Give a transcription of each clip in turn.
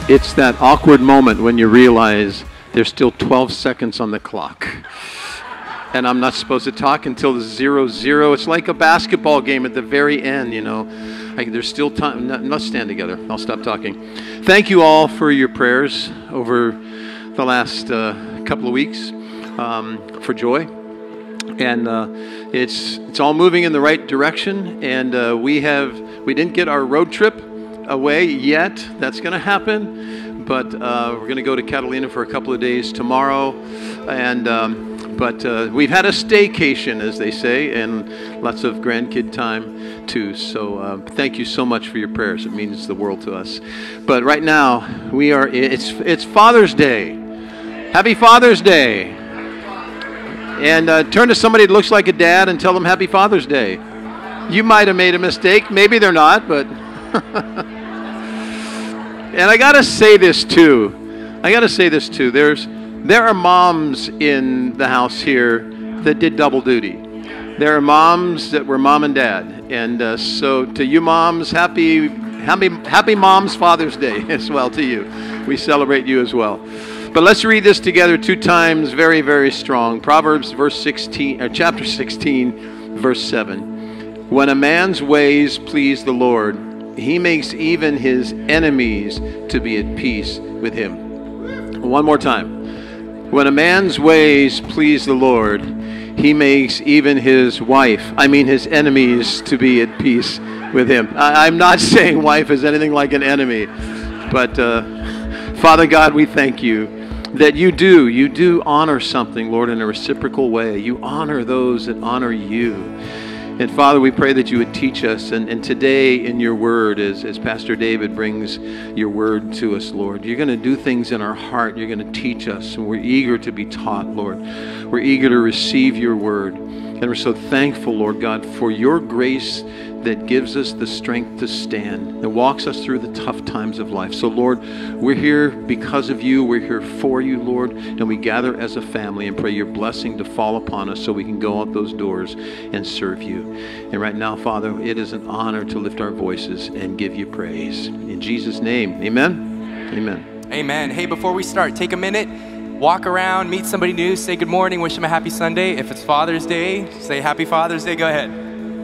It's that awkward moment when you realize there's still 12 seconds on the clock. And I'm not supposed to talk until the 0-0. It's like a basketball game at the very end, you know. There's still time. Let's stand together. I'll stop talking. Thank you all for your prayers over the last couple of weeks for Joy. And it's all moving in the right direction. And we didn't get our road trip away yet. That's going to happen. But we're going to go to Catalina for a couple of days tomorrow. And but we've had a staycation, as they say, and lots of grandkid time too. So thank you so much for your prayers. It means the world to us. But right now it's Father's Day. Happy Father's Day. And turn to somebody that looks like a dad and tell them Happy Father's Day. You might have made a mistake. Maybe they're not, but and I gotta say this too. There are moms in the house here that did double duty. There are moms that were mom and dad. And so to you moms, happy Mom's Father's Day as well to you. We celebrate you as well. But let's read this together 2 times, very, very strong. Proverbs chapter 16, verse 7. When a man's ways please the Lord, he makes even his enemies to be at peace with him. One more time. When a man's ways please the Lord, he makes even his enemies to be at peace with him. I'm not saying wife is anything like an enemy, but Father God, we thank you that you do honor something, Lord, in a reciprocal way. You honor those that honor you. And Father, we pray that you would teach us. And today in your word, as Pastor David brings your word to us, Lord, you're going to do things in our heart. You're going to teach us. And we're eager to be taught, Lord. We're eager to receive your word. And we're so thankful, Lord God, for your grace that gives us the strength to stand, that walks us through the tough times of life. So, Lord, we're here because of you. We're here for you, Lord, and we gather as a family and pray your blessing to fall upon us so we can go out those doors and serve you. And right now, Father, it is an honor to lift our voices and give you praise. In Jesus' name, amen? Amen. Amen. Hey, before we start, take a minute, walk around, meet somebody new, say good morning, wish them a happy Sunday. If it's Father's Day, say Happy Father's Day. Go ahead.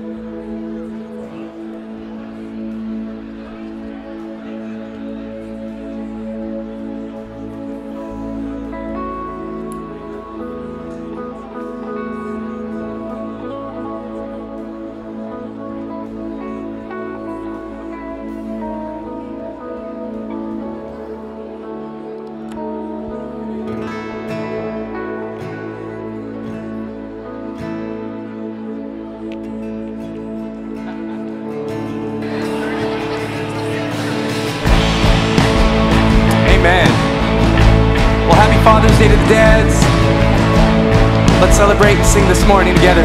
Father's Day to the dads. Let's celebrate and sing this morning together.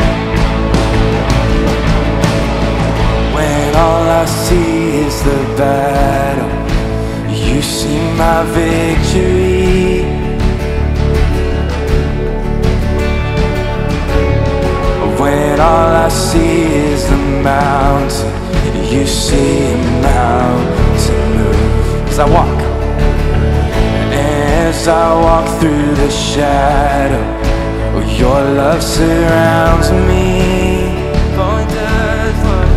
When all I see is the battle, you see my victory. When all I see is the mountain, you see a mountain move. As I walk through the shadow, oh, your love surrounds me. Oh, it does, Lord.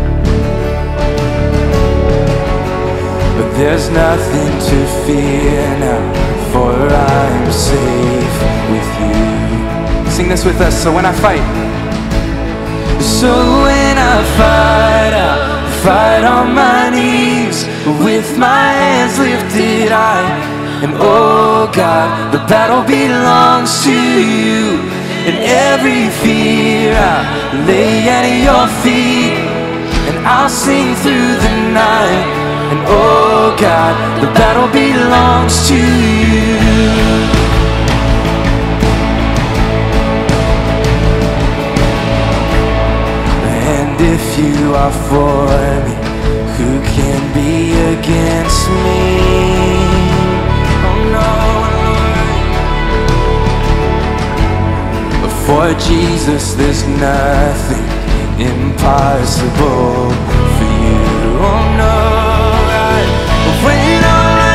But there's nothing to fear now, for I'm safe with you. Sing this with us. So when I fight, I'll fight on my knees with my hands lifted high. And oh God, the battle belongs to you. And every fear I lay at your feet. And I'll sing through the night. And oh God, the battle belongs to you. And if you are for me, who can be against me? For Jesus, there's nothing impossible for you. Oh no, God. When all I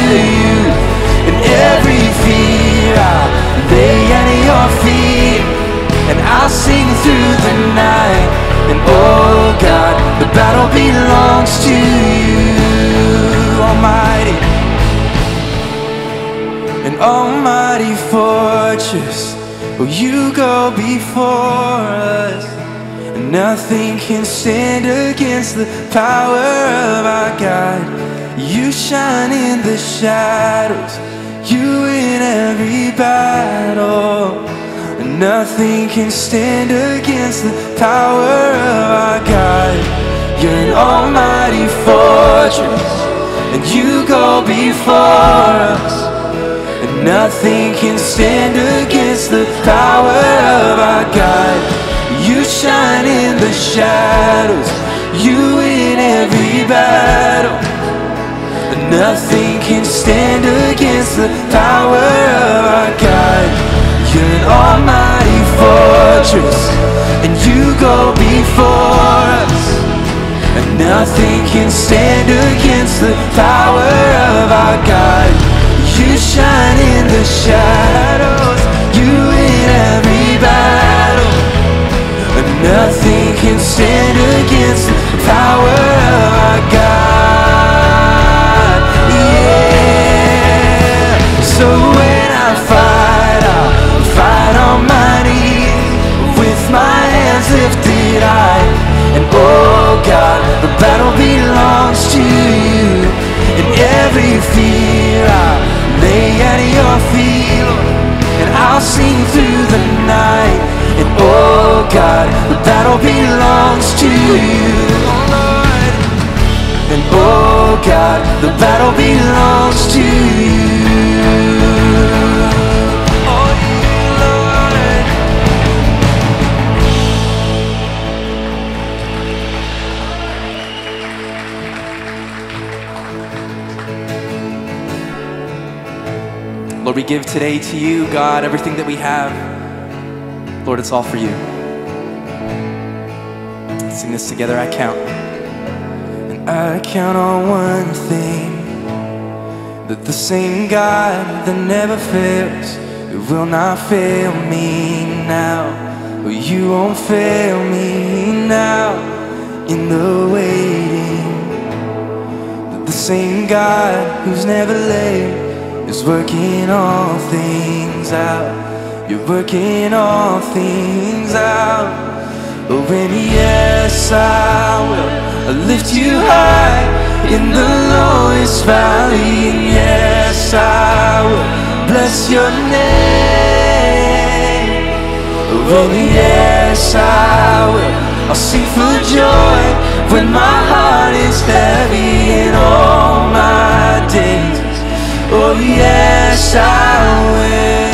you. And every fear I lay at your feet. And I'll sing through the night. And oh God, the battle belongs to you, Almighty. An almighty fortress, oh, you go before us, and nothing can stand against the power of our God. You shine in the shadows, you win every battle, and nothing can stand against the power of our God. You're an almighty fortress, and you go before us, and nothing can stand against the power of our God. You shine in the shadows, you win every battle, and nothing can stand against the power of our God. You're an almighty fortress, and you go before us, and nothing can stand against the power of our God. You shine in the shadows, you win every battle, and nothing can stand against the power of our God. Yeah. So when I fight, I'll fight on my knees, with my hands lifted high. And oh God, the battle belongs to you. And every fear I lay at your feet, and I'll sing through the night. And oh God, the battle belongs to you, Lord. And oh God, the battle belongs to you. Oh, Lord, we give today to you, God, everything that we have. Lord, it's all for you. Let's sing this together. I count. And I count on one thing, that the same God that never fails, it will not fail me now. Oh, you won't fail me now in the waiting. That the same God who's never late is working all things out. You're working all things out. Oh, and yes, I will lift you high in the lowest valley. And yes, I will bless your name. Oh, and yes, I will. I'll sing for joy when my heart is heavy in all my days. Oh, yes, I will.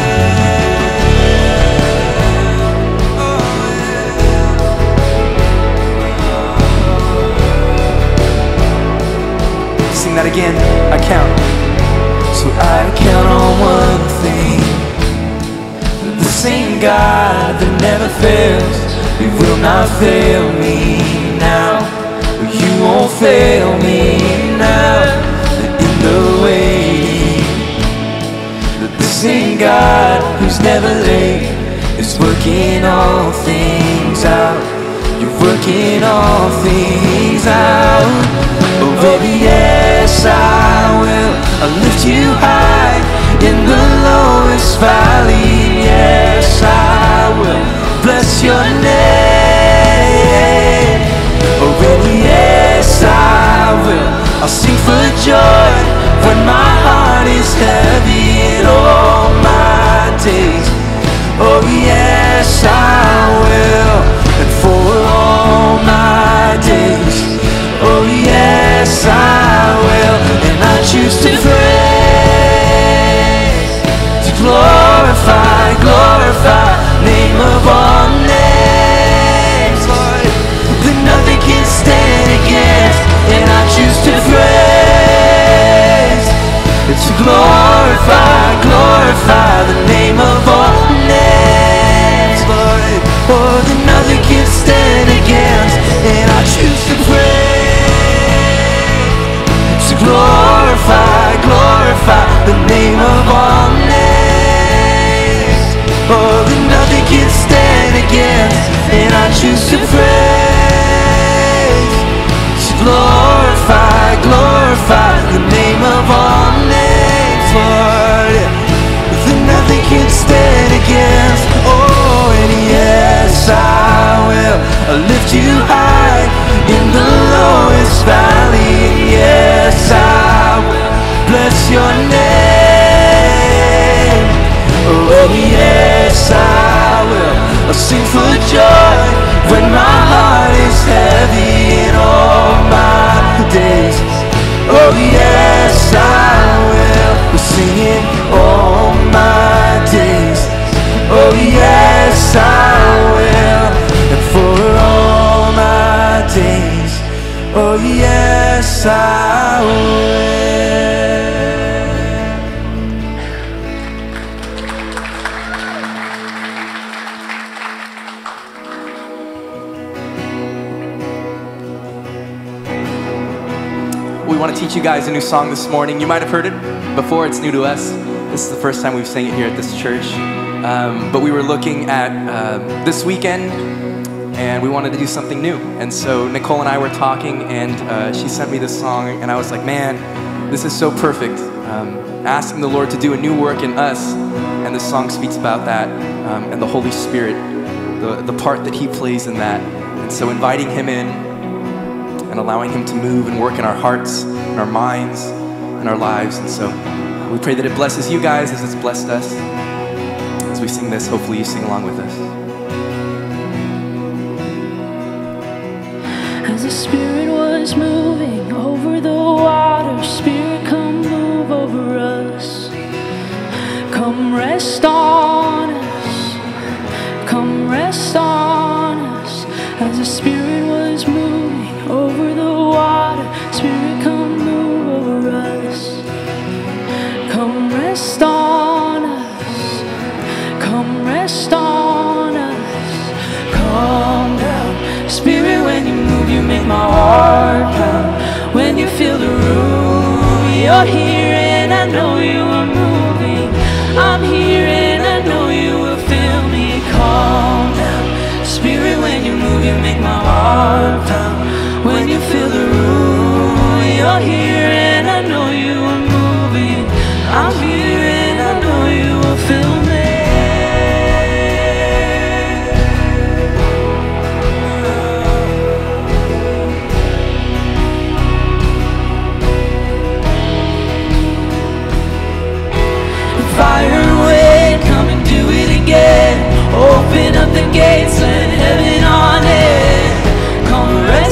Sing that again. I count. So I count on one thing, that the same God that never fails, He will not fail me now. You won't fail me now. In the waiting, that the same God who's never late is working all things out. You're working all things out. Oh, baby, yes, I will. I'll lift you high in the lowest valley. Yes, I will bless your name. Oh, baby, yes, I will. I'll sing for joy when my heart is heavy in all my days. Oh, yes, I will. And for all my days. Oh, yes, I will. And I choose to praise, to glorify, glorify name of all names, Lord, that nothing can stand against. And I choose to praise, to glorify, glorify the name of all names, Lord, oh, that nothing can stand against. And I choose to praise, glorify, glorify glorify the name of all names, Lord. Then nothing can stand against. Oh, and yes, I will lift you high in the lowest valley. Yes, I will bless your name. Oh, yes, I will sing for joy when my heart is heavy in all my days. Oh, yes, I will sing it all my days. Oh, yes, I will, and for all my days. Oh, yes, I will. We want to teach you guys a new song this morning. You might have heard it before, it's new to us. This is the first time we've sang it here at this church. But we were looking at this weekend, and we wanted to do something new. And so Nicole and I were talking, and she sent me this song, and I was like, man, this is so perfect. Asking the Lord to do a new work in us, and this song speaks about that, and the Holy Spirit, the part that He plays in that. And so inviting Him in, and allowing Him to move and work in our hearts, in our minds, in our lives. And so we pray that it blesses you guys as it's blessed us. As we sing this, hopefully you sing along with us. As the Spirit was moving over the water, Spirit, come move over us. Come rest on us. Come rest on us. As the Spirit was moving over the water, Spirit, come move over us. Come rest on us. Come rest on us. Calm down, Spirit, when you move, you make my heart pound. When you fill the room, you're here and I know you are moving. I'm here and I know you will fill me. Calm down, Spirit, when you move, you make my heart pound. When you fill the room, you're here and I know you are moving. I'm here and I know you will fill me. Fire and wind, come and do it again. Open up the gates, let heaven on in. Come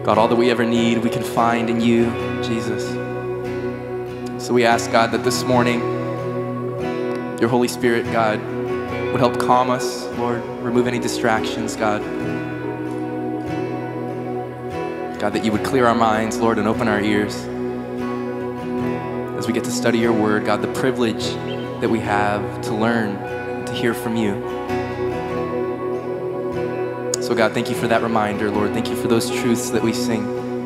God, all that we ever need, we can find in you, Jesus. So we ask, God, that this morning, your Holy Spirit, God, would help calm us, Lord, remove any distractions, God. God, that you would clear our minds, Lord, and open our ears as we get to study your word, God, the privilege that we have to learn, to hear from you. So God, thank you for that reminder, Lord. Thank you for those truths that we sing.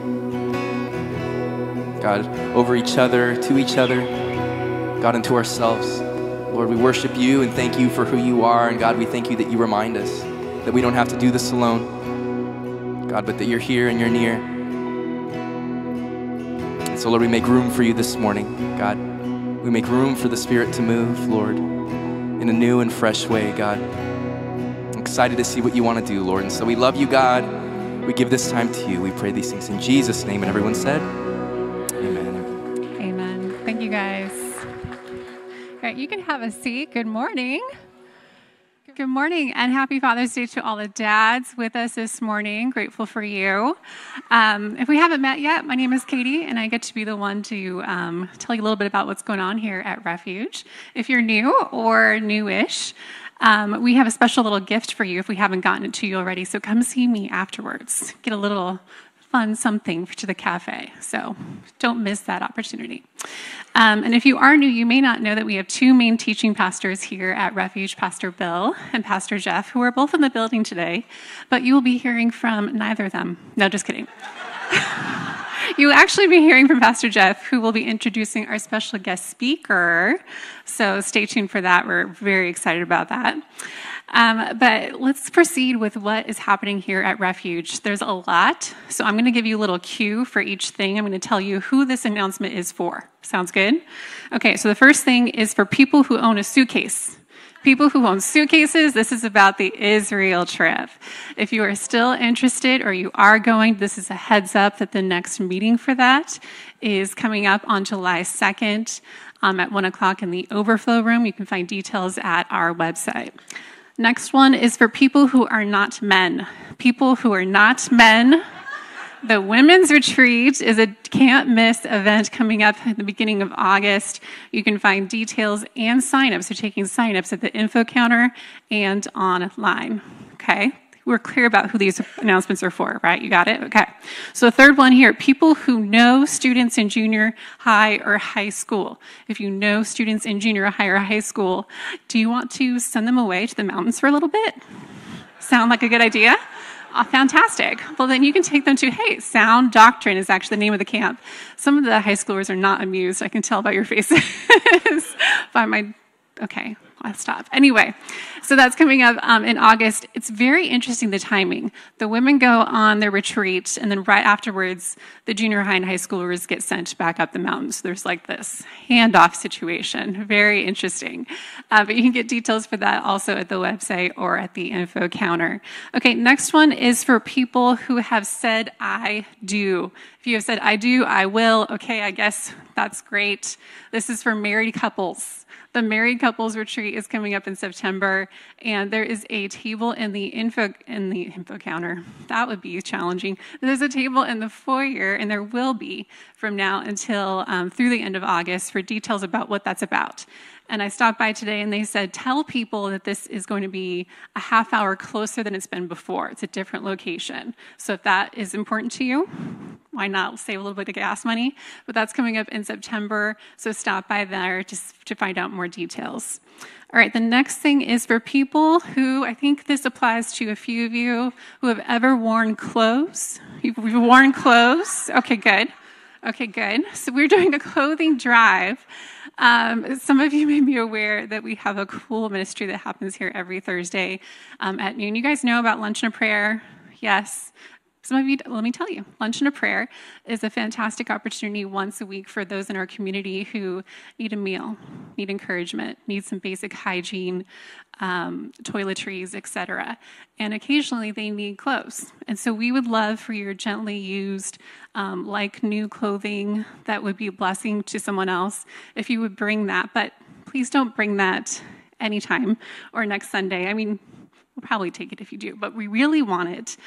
God, over each other, to each other, God, and to ourselves. Lord, we worship you and thank you for who you are. And God, we thank you that you remind us that we don't have to do this alone, God, but that you're here and you're near. And so, Lord, we make room for you this morning, God. We make room for the Spirit to move, Lord, in a new and fresh way, God. I'm excited to see what you want to do, Lord. And so we love you, God. We give this time to you. We pray these things in Jesus' name. And everyone said, amen. Amen. Thank you, guys. All right, you can have a seat. Good morning. Good morning, and happy Father's Day to all the dads with us this morning. Grateful for you. If we haven't met yet, my name is Katie, and I get to be the one to tell you a little bit about what's going on here at Refuge. If you're new or newish, we have a special little gift for you if we haven't gotten it to you already, so come see me afterwards. Get a little fun something to the cafe, so don't miss that opportunity. And if you are new, you may not know that we have two main teaching pastors here at Refuge, Pastor Bill and Pastor Jeff, who are both in the building today, but you will be hearing from neither of them. No, just kidding. You will actually be hearing from Pastor Jeff, who will be introducing our special guest speaker, so stay tuned for that. We're very excited about that. But let's proceed with what is happening here at Refuge. There's a lot, so I'm going to give you a little cue for each thing. I'm going to tell you who this announcement is for. Sounds good? Okay, so the first thing is for people who own a suitcase. People who own suitcases, this is about the Israel trip. If you are still interested or you are going, this is a heads up that the next meeting for that is coming up on July 2nd at 1 o'clock in the overflow room. You can find details at our website. Next one is for people who are not men. People who are not men. The Women's Retreat is a can't-miss event coming up at the beginning of August. You can find details and sign-ups. They're taking sign-ups at the info counter and online. Okay? We're clear about who these announcements are for, right? You got it? Okay. So the third one here, people who know students in junior high or high school. If you know students in junior high or high school, do you want to send them away to the mountains for a little bit? Sound like a good idea? Oh, fantastic. Well, then you can take them to, hey, Sound Doctrine is actually the name of the camp. Some of the high schoolers are not amused. I can tell by your faces. Okay, I'll stop. Anyway, so that's coming up in August. It's very interesting, the timing. The women go on their retreat, and then right afterwards, the junior high and high schoolers get sent back up the mountains. There's like this handoff situation. Very interesting. But you can get details for that also at the website or at the info counter. Okay, next one is for people who have said, I do. If you have said, I do, I will, okay, I guess that's great. This is for married couples. The Married Couples Retreat is coming up in September, and there is a table in the info counter. That would be challenging. There's a table in the foyer, and there will be from now until through the end of August for details about what that's about. And I stopped by today, and they said, tell people that this is going to be a half hour closer than it's been before. It's a different location. So if that is important to you, why not save a little bit of gas money? But that's coming up in September, so stop by there just to find out more details. All right, the next thing is for people who, I think this applies to a few of you, who have ever worn clothes. You've worn clothes? Okay, good. Okay, good. So we're doing a clothing drive. Some of you may be aware that we have a cool ministry that happens here every Thursday at noon. You guys know about Lunch and a Prayer? Yes. Some of you, let me tell you, Lunch and a Prayer is a fantastic opportunity once a week for those in our community who need a meal, need encouragement, need some basic hygiene, toiletries, etc. And occasionally they need clothes. And so we would love for your gently used, like new clothing that would be a blessing to someone else if you would bring that. But please don't bring that anytime or next Sunday. I mean, we'll probably take it if you do, but we really want it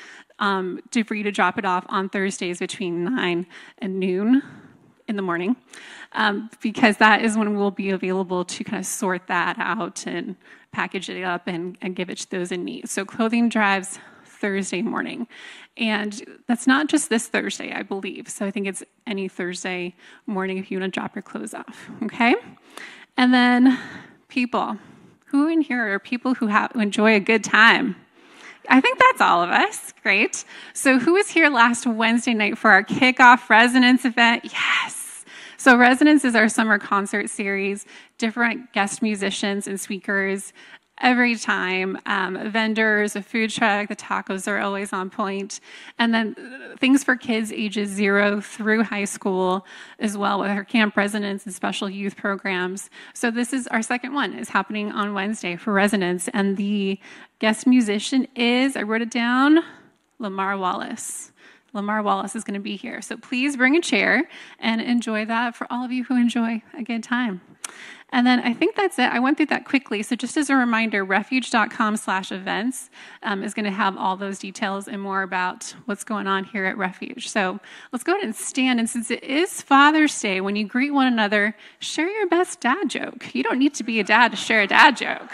for you to drop it off on Thursdays between 9 and noon in the morning, because that is when we'll be available to kind of sort that out and package it up and give it to those in need. So clothing drives Thursday morning. And that's not just this Thursday, I believe. So I think it's any Thursday morning if you want to drop your clothes off, okay? And then people. Who in here are people who enjoy a good time? I think that's all of us. Great. So who was here last Wednesday night for our kickoff Resonance event? Yes. So Resonance is our summer concert series, different guest musicians and speakers every time, vendors, a food truck, the tacos are always on point, and then things for kids ages 0 through high school as well with our camp Resonance and special youth programs. So this is our second one, is happening on Wednesday for Resonance, and the guest musician is, I wrote it down, Lamar Wallace. Lamar Wallace is going to be here. So please bring a chair and enjoy that for all of you who enjoy a good time. And then I think that's it. I went through that quickly. So just as a reminder, refuge.com/events is going to have all those details and more about what's going on here at Refuge. So let's go ahead and stand. And since it is Father's Day, when you greet one another, share your best dad joke. You don't need to be a dad to share a dad joke.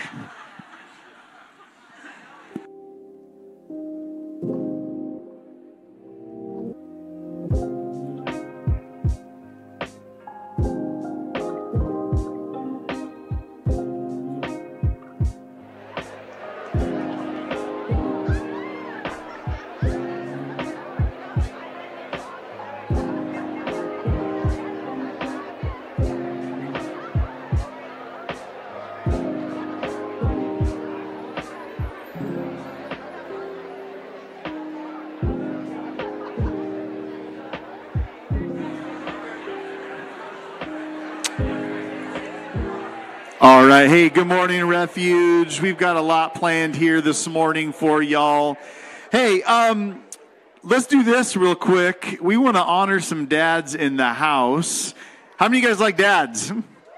All right. Hey, good morning, Refuge. We've got a lot planned here this morning for y'all. Hey, let's do this real quick. We want to honor some dads in the house. How many of you guys like dads?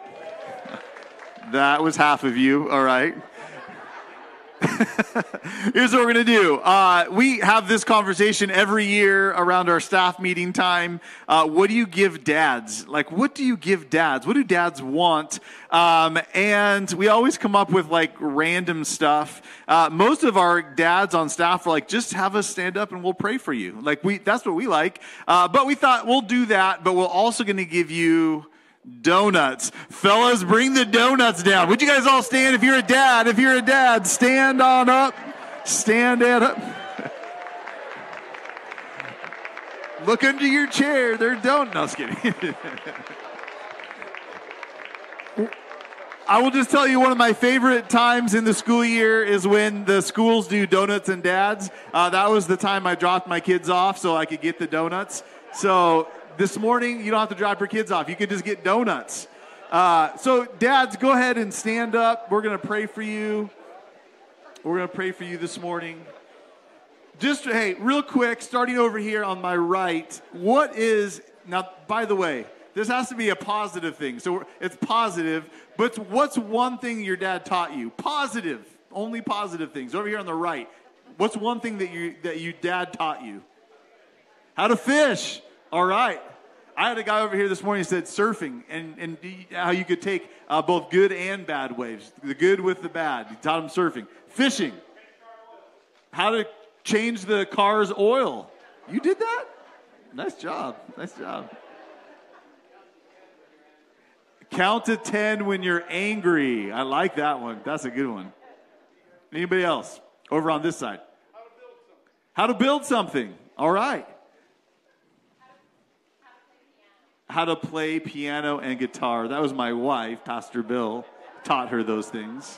That was half of you. All right. Here's what we're going to do. We have this conversation every year around our staff meeting time. What do you give dads? Like, what do you give dads? What do dads want? And we always come up with like random stuff. Most of our dads on staff are like, just have us stand up and we'll pray for you. Like that's what we like. But we thought we'll do that, but we're also going to give you donuts. Fellas, bring the donuts down. Would you guys all stand if you're a dad? If you're a dad, stand on up. Stand up. Look under your chair. They're donuts. No, I was kidding. I will just tell you, one of my favorite times in the school year is when the schools do donuts and dads. That was the time I dropped my kids off so I could get the donuts. So this morning, you don't have to drop your kids off. You can just get donuts. So dads, go ahead and stand up. We're going to pray for you. We're going to pray for you this morning. Just, hey, real quick, starting over here on my right, now, by the way, this has to be a positive thing. So it's positive, but what's one thing your dad taught you? Positive, only positive things. Over here on the right, what's one thing that your dad taught you? How to fish. All right. I had a guy over here this morning who said surfing and how you could take both good and bad waves, the good with the bad. He taught him surfing. Fishing. How to change the car's oil. You did that? Nice job. Nice job. Count to 10 when you're angry. I like that one. That's a good one. Anybody else? Over on this side. How to build something. All right. How to play piano and guitar. That was my wife, Pastor Bill, taught her those things.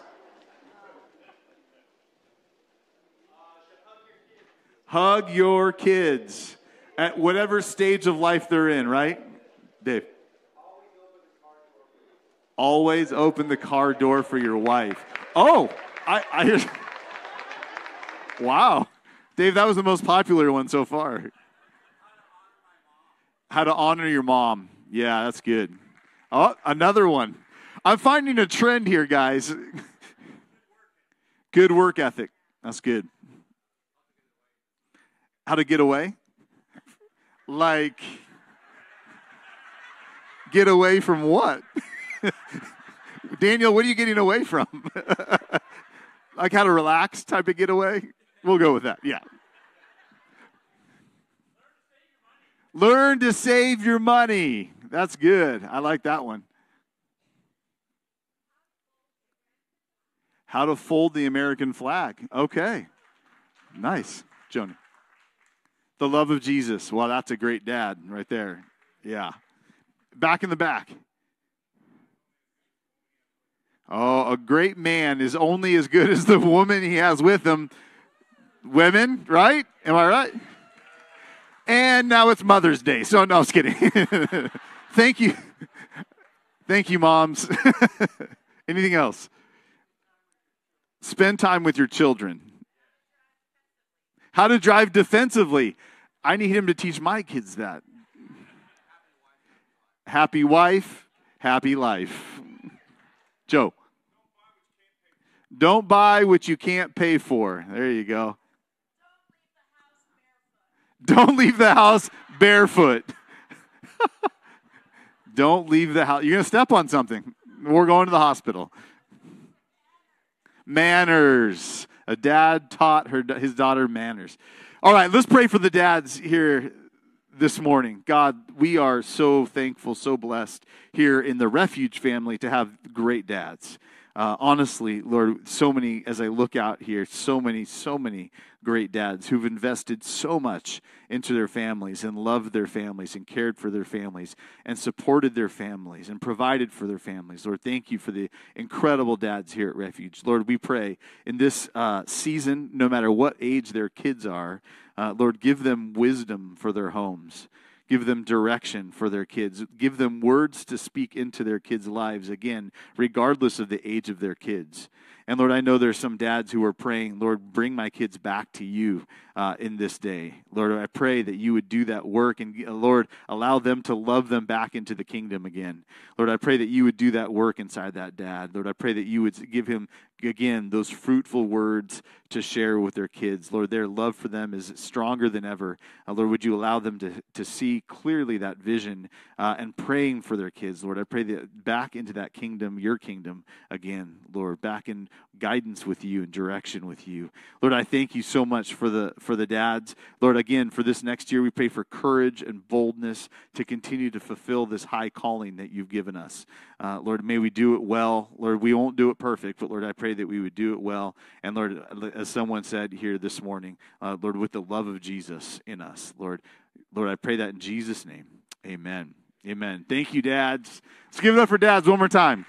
Hug your kids at whatever stage of life they're in, right? Dave. Always open the car door for your wife. Oh, I hear. Wow. Dave, that was the most popular one so far. How to honor your mom. Yeah, that's good. Oh, another one. I'm finding a trend here, guys. Good work ethic. That's good. How to get away? Like, get away from what? Daniel, what are you getting away from? Like how to relax type of getaway? We'll go with that, yeah. Learn to save your money. That's good. I like that one. How to fold the American flag. Okay. Nice, Joni. The love of Jesus. Well, that's a great dad right there. Yeah. Back in the back. Oh, a great man is only as good as the woman he has with him. Women, right? Am I right? And now it's Mother's Day. So, no, I was kidding. Thank you. Thank you, moms. Anything else? Spend time with your children. How to drive defensively. I need him to teach my kids that. Happy wife, happy life. Joe. Don't buy what you can't pay for. There you go. Don't leave the house barefoot. Don't leave the house. You're going to step on something. We're going to the hospital. Manners. A dad taught his daughter manners. All right, let's pray for the dads here this morning. God, we are so thankful, so blessed here in the Refuge family to have great dads. Honestly, Lord, so many, as I look out here, so many great dads who've invested so much into their families and loved their families and cared for their families and supported their families and provided for their families. Lord, thank you for the incredible dads here at Refuge. Lord, we pray in this season, no matter what age their kids are, Lord, give them wisdom for their homes. Give them direction for their kids. Give them words to speak into their kids' lives, again, regardless of the age of their kids. And Lord, I know there's some dads who are praying, Lord, bring my kids back to you in this day. Lord, I pray that you would do that work and, Lord, allow them to love them back into the kingdom again. Lord, I pray that you would do that work inside that dad. Lord, I pray that you would give him, again, those fruitful words to share with their kids. Lord, their love for them is stronger than ever. Lord, would you allow them to see clearly that vision and praying for their kids. Lord, I pray that back into that kingdom, your kingdom again, Lord, back in guidance with you and direction with you. Lord, I thank you so much for the dads. Lord, again, for this next year, we pray for courage and boldness to continue to fulfill this high calling that you've given us. Lord, may we do it well. Lord, we won't do it perfect, but Lord, I pray that we would do it well. And Lord, as someone said here this morning, Lord, with the love of Jesus in us. Lord, I pray that in Jesus' name. Amen. Amen. Thank you, dads. Let's give it up for dads one more time.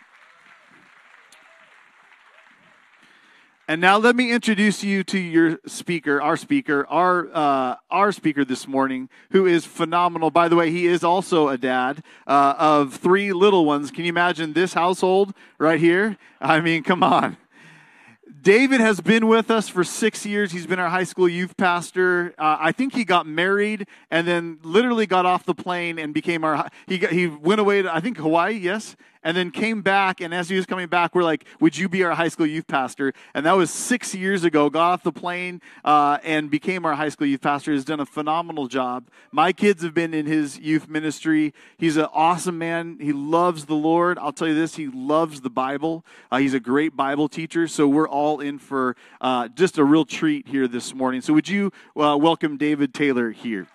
And now let me introduce you to your speaker, our speaker this morning, who is phenomenal. By the way, he is also a dad of 3 little ones. Can you imagine this household right here? I mean, come on. David has been with us for 6 years. He's been our high school youth pastor. I think he got married and then literally got off the plane and became he went away to, I think, Hawaii, yes? And then came back, and as he was coming back, we're like, would you be our high school youth pastor? And that was 6 years ago. Got off the plane and became our high school youth pastor. Has done a phenomenal job. My kids have been in his youth ministry. He's an awesome man. He loves the Lord. I'll tell you this, he loves the Bible. He's a great Bible teacher, so we're all in for just a real treat here this morning. So would you welcome David Taylor here?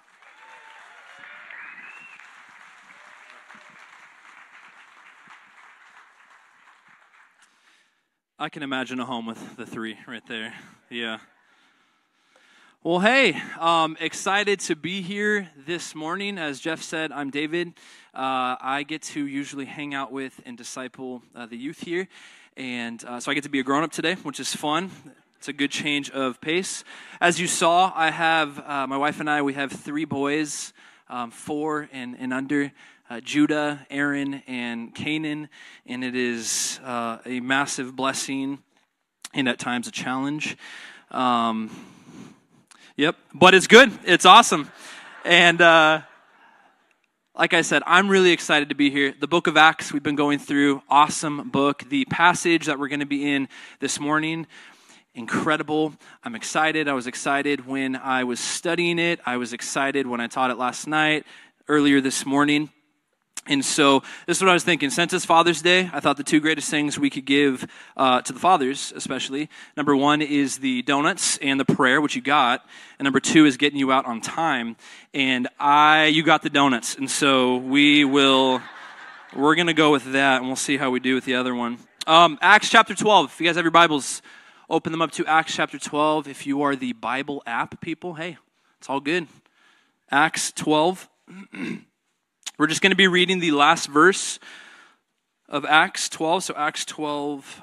I can imagine a home with the 3 right there. Yeah. Well, hey, excited to be here this morning. As Jeff said, I'm David. I get to usually hang out with and disciple the youth here. And so I get to be a grown-up today, which is fun. It's a good change of pace. As you saw, I have, my wife and I, we have 3 boys, 4 and under. Judah, Aaron, and Canaan, and it is a massive blessing and at times a challenge. But it's good. It's awesome. And like I said, I'm really excited to be here. The book of Acts, we've been going through, awesome book. The passage that we're going to be in this morning, incredible. I'm excited. I was excited when I was studying it. I was excited when I taught it last night, earlier this morning. And so this is what I was thinking. Since it's Father's Day, I thought the two greatest things we could give to the fathers, especially, number one is the donuts and the prayer, which you got. And number two is getting you out on time. And you got the donuts. And so we're going to go with that, and we'll see how we do with the other one. Acts chapter 12. If you guys have your Bibles, open them up to Acts chapter 12. If you are the Bible app people, hey, it's all good. Acts 12. We're just going to be reading the last verse of Acts 12. So Acts 12,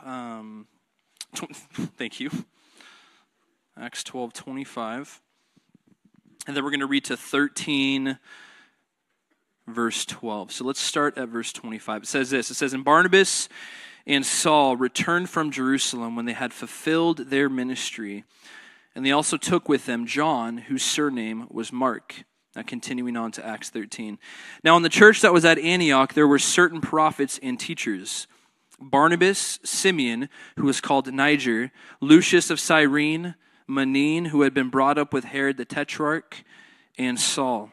thank you. Acts 12:25. And then we're going to read to 13, verse 12. So let's start at verse 25. It says this. It says, "And Barnabas and Saul returned from Jerusalem when they had fulfilled their ministry. And they also took with them John, whose surname was Mark." Now continuing on to Acts 13. "Now in the church that was at Antioch, there were certain prophets and teachers. Barnabas, Simeon, who was called Niger, Lucius of Cyrene, Manaen, who had been brought up with Herod the Tetrarch, and Saul.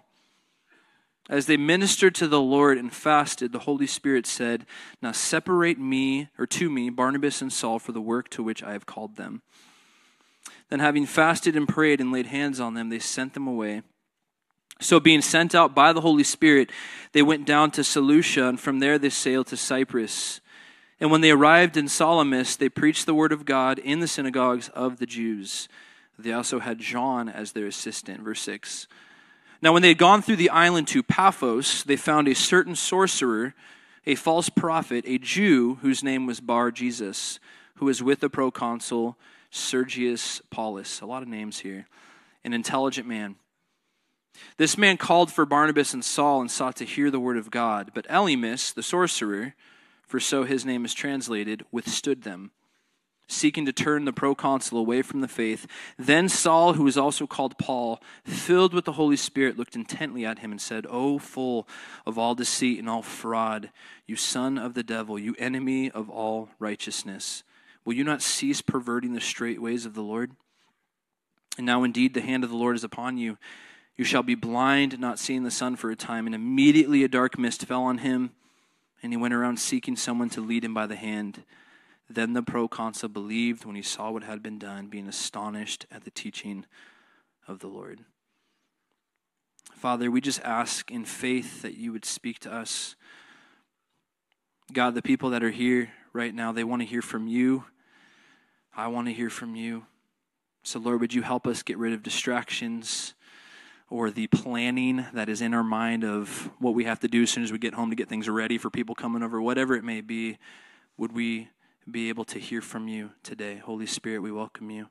As they ministered to the Lord and fasted, the Holy Spirit said, 'Now separate to me, Barnabas and Saul, for the work to which I have called them.' Then having fasted and prayed and laid hands on them, they sent them away. So being sent out by the Holy Spirit, they went down to Seleucia, and from there they sailed to Cyprus. And when they arrived in Salamis, they preached the word of God in the synagogues of the Jews. They also had John as their assistant." Verse 6. "Now when they had gone through the island to Paphos, they found a certain sorcerer, a false prophet, a Jew whose name was Bar-Jesus, who was with the proconsul Sergius Paulus." A lot of names here. "An intelligent man. This man called for Barnabas and Saul and sought to hear the word of God. But Elymas, the sorcerer, for so his name is translated, withstood them, seeking to turn the proconsul away from the faith. Then Saul, who was also called Paul, filled with the Holy Spirit, looked intently at him and said, 'O full of all deceit and all fraud, you son of the devil, you enemy of all righteousness, will you not cease perverting the straight ways of the Lord? And now indeed the hand of the Lord is upon you. You shall be blind, not seeing the sun for a time.' And immediately a dark mist fell on him, and he went around seeking someone to lead him by the hand. Then the proconsul believed when he saw what had been done, being astonished at the teaching of the Lord." Father, we just ask in faith that you would speak to us. God, the people that are here right now, they want to hear from you. I want to hear from you. So Lord, would you help us get rid of distractions or the planning that is in our mind of what we have to do as soon as we get home to get things ready for people coming over, whatever it may be. Would we be able to hear from you today? Holy Spirit, we welcome you.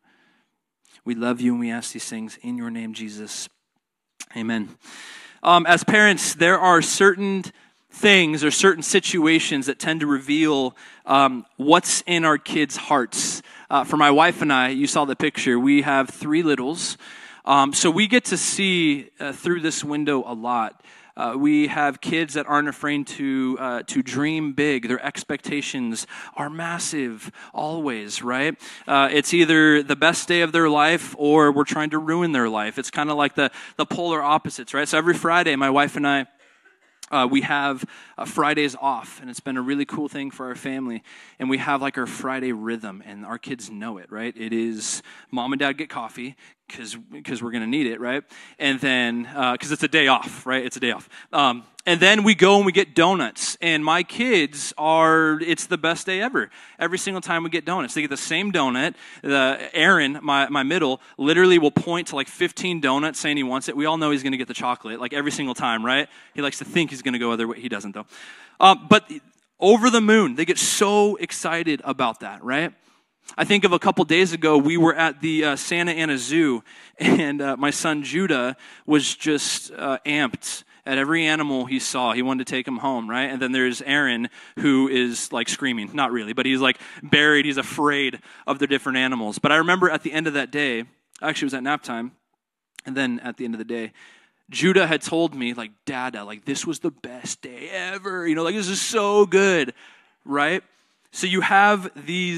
We love you, and we ask these things in your name, Jesus. Amen. As parents, there are certain things or certain situations that tend to reveal what's in our kids' hearts. For my wife and I, you saw the picture, we have 3 littles. So we get to see through this window a lot. We have kids that aren't afraid to dream big. Their expectations are massive, always, right? It's either the best day of their life or we're trying to ruin their life. It's kind of like the polar opposites, right? So every Friday, my wife and I, we have Fridays off, and it's been a really cool thing for our family. And we have like our Friday rhythm, and our kids know it, right? It is mom and dad get coffee because we're going to need it, right? And then, because it's a day off, right? It's a day off. And then we go and we get donuts. And my kids it's the best day ever. Every single time we get donuts. They get the same donut. Aaron, my middle, literally will point to like 15 donuts saying he wants it. We all know he's going to get the chocolate, like every single time, right? He likes to think he's going to go other way. He doesn't, though. But over the moon, they get so excited about that, right? I think of a couple days ago, we were at the Santa Ana Zoo, and my son Judah was just amped at every animal he saw. He wanted to take him home, right? And then there's Aaron, who is like screaming. Not really, but he's like buried. He's afraid of the different animals. But I remember at the end of that day, actually it was at nap time, and then at the end of the day, Judah had told me, like, Dada, like, this was the best day ever. You know, like, this is so good, right? So you have these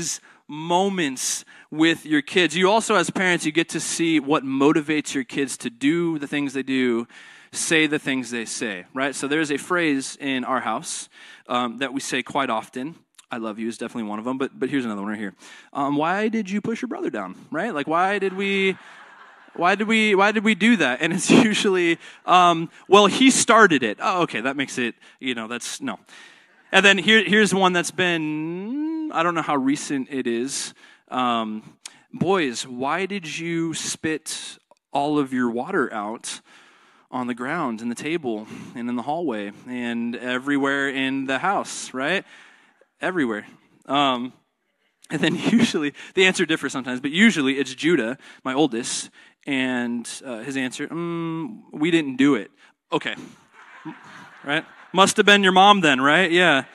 moments with your kids. You also, as parents, you get to see what motivates your kids to do the things they do, say the things they say, right? So there's a phrase in our house that we say quite often. I love you is definitely one of them, but here's another one right here. Why did you push your brother down, right? Like, why did we do that? And it's usually, well, he started it. Oh, okay, that makes it, that's, no. And then here's one that's been, I don't know how recent it is. Boys, why did you spit all of your water out on the ground, in the table, and in the hallway, and everywhere in the house, right? Everywhere. And then usually, the answer differs sometimes, but usually it's Judah, my oldest, and his answer, we didn't do it. Okay. Right? Must have been your mom then, right? Yeah.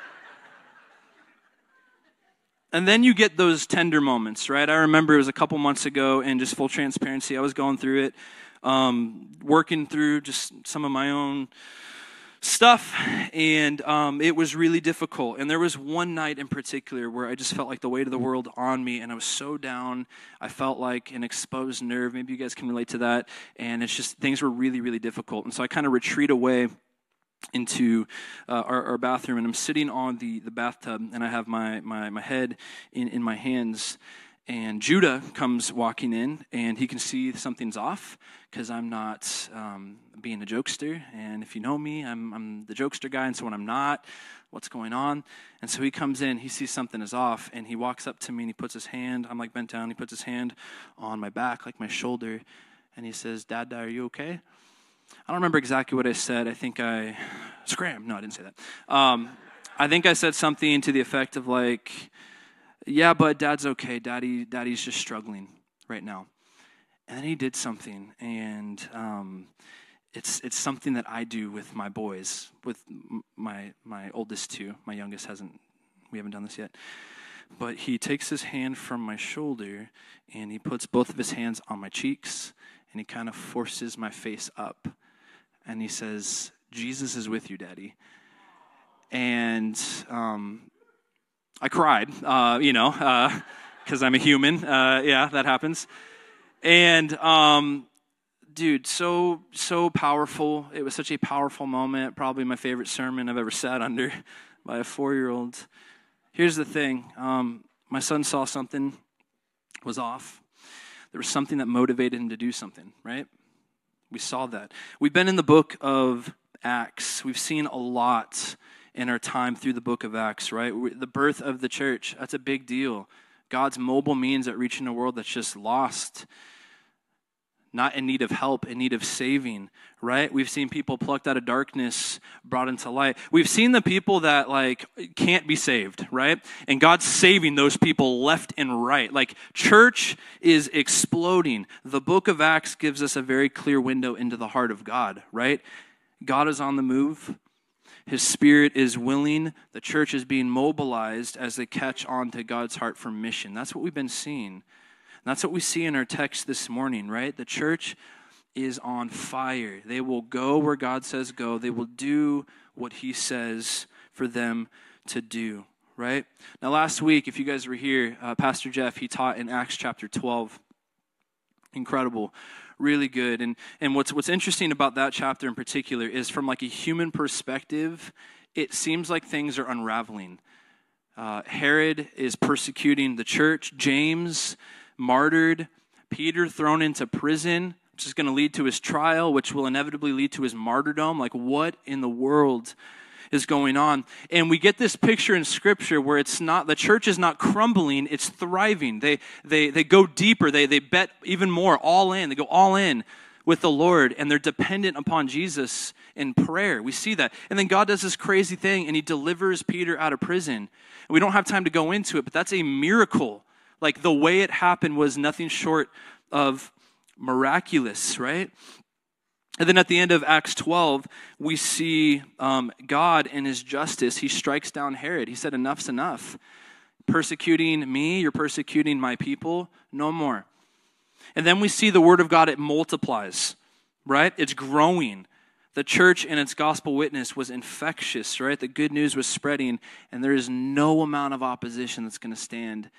And then you get those tender moments, right? I remember it was a couple months ago, and just full transparency, I was going through it, working through just some of my own stuff, and it was really difficult. And there was one night in particular where I just felt like the weight of the world on me, and I was so down. I felt like an exposed nerve. Maybe you guys can relate to that. And it's just, things were really, really difficult. And so I kind of retreat away into our bathroom, and I'm sitting on the bathtub, and I have my head in my hands. And Judah comes walking in, and he can see something's off because I'm not being a jokester. And if you know me, I'm the jokester guy, and so when I'm not, what's going on? And so he comes in, he sees something is off, and he walks up to me, and he puts his hand, I'm like bent down, he puts his hand on my back, like my shoulder, and he says, Dad, are you okay? I don't remember exactly what I said. I think I scram. No, I didn't say that. I think I said something to the effect of like, yeah, but Dad's okay. Daddy's just struggling right now. And then he did something, and it's something that I do with my boys, with my oldest two. My youngest we haven't done this yet. But he takes his hand from my shoulder, and he puts both of his hands on my cheeks, and he kind of forces my face up. And he says, Jesus is with you, Daddy. And I cried, because I'm a human. Yeah, that happens. And, dude, so powerful. It was such a powerful moment. Probably my favorite sermon I've ever sat under by a 4-year-old. Here's the thing. My son saw something was off. There was something that motivated him to do something, right? We saw that. We've been in the book of Acts. We've seen a lot in our time through the book of Acts, right? The birth of the church, that's a big deal. God's mobile means at reaching a world that's just lost, not in need of help, in need of saving, right? We've seen people plucked out of darkness, brought into light. We've seen the people that can't be saved, right? And God's saving those people left and right. Like, church is exploding. The book of Acts gives us a very clear window into the heart of God, right? God is on the move. His Spirit is willing. The church is being mobilized as they catch on to God's heart for mission. That's what we've been seeing. And that's what we see in our text this morning, right? The church is on fire. They will go where God says go. They will do what he says for them to do, right? Now, last week, if you guys were here, Pastor Jeff, he taught in Acts chapter 12. Incredible. Really good. And what's interesting about that chapter in particular is from like a human perspective, it seems like things are unraveling. Herod is persecuting the church. James martyred. Peter thrown into prison, which is going to lead to his trial, which will inevitably lead to his martyrdom. Like, what in the world is going on? And we get this picture in Scripture where it's not, the church is not crumbling, it's thriving. They go deeper, they bet even more, all in. They go all in with the Lord, and they're dependent upon Jesus in prayer. We see that. And then God does this crazy thing, and he delivers Peter out of prison. And we don't have time to go into it, but that's a miracle. Like, the way it happened was nothing short of miraculous, right? And then at the end of Acts 12, we see God in his justice. He strikes down Herod. He said, enough's enough. Persecuting me, you're persecuting my people, no more. And then we see the word of God, it multiplies, right? It's growing. The church and its gospel witness was infectious, right? The good news was spreading, and there is no amount of opposition that's going to stand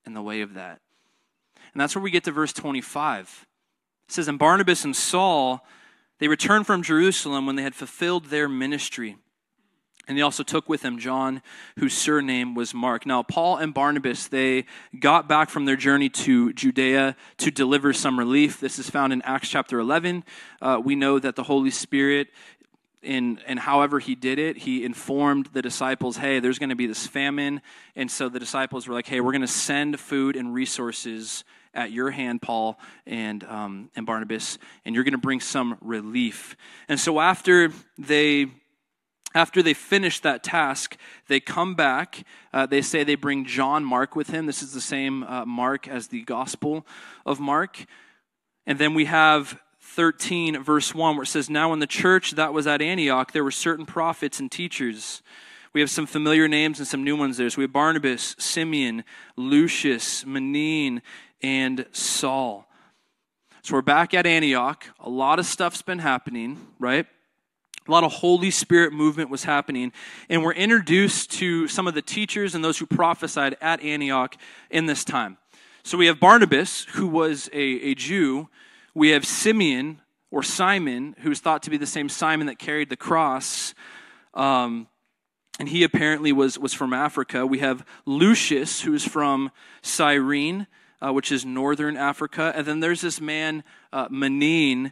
in the way of that. And that's where we get to verse 25. It says, and Barnabas and Saul, they returned from Jerusalem when they had fulfilled their ministry. And they also took with them John, whose surname was Mark. Now, Paul and Barnabas, they got back from their journey to Judea to deliver some relief. This is found in Acts chapter 11. We know that the Holy Spirit, and however he did it, he informed the disciples, hey, there's going to be this famine. And so the disciples were like, hey, we're going to send food and resources at your hand, Paul and Barnabas, and you're going to bring some relief. And so after they finish that task, they come back. They say they bring John Mark with him. This is the same Mark as the Gospel of Mark. And then we have 13, verse 1, where it says, now in the church that was at Antioch, there were certain prophets and teachers. We have some familiar names and some new ones there. So we have Barnabas, Simeon, Lucius, Manaen, and Saul. So we're back at Antioch. A lot of stuff's been happening, right? A lot of Holy Spirit movement was happening. And we're introduced to some of the teachers and those who prophesied at Antioch in this time. So we have Barnabas, who was a Jew. We have Simeon, or Simon, who's thought to be the same Simon that carried the cross. And he apparently was from Africa. We have Lucius, who is from Cyrene, which is northern Africa. And then there's this man, Manaen,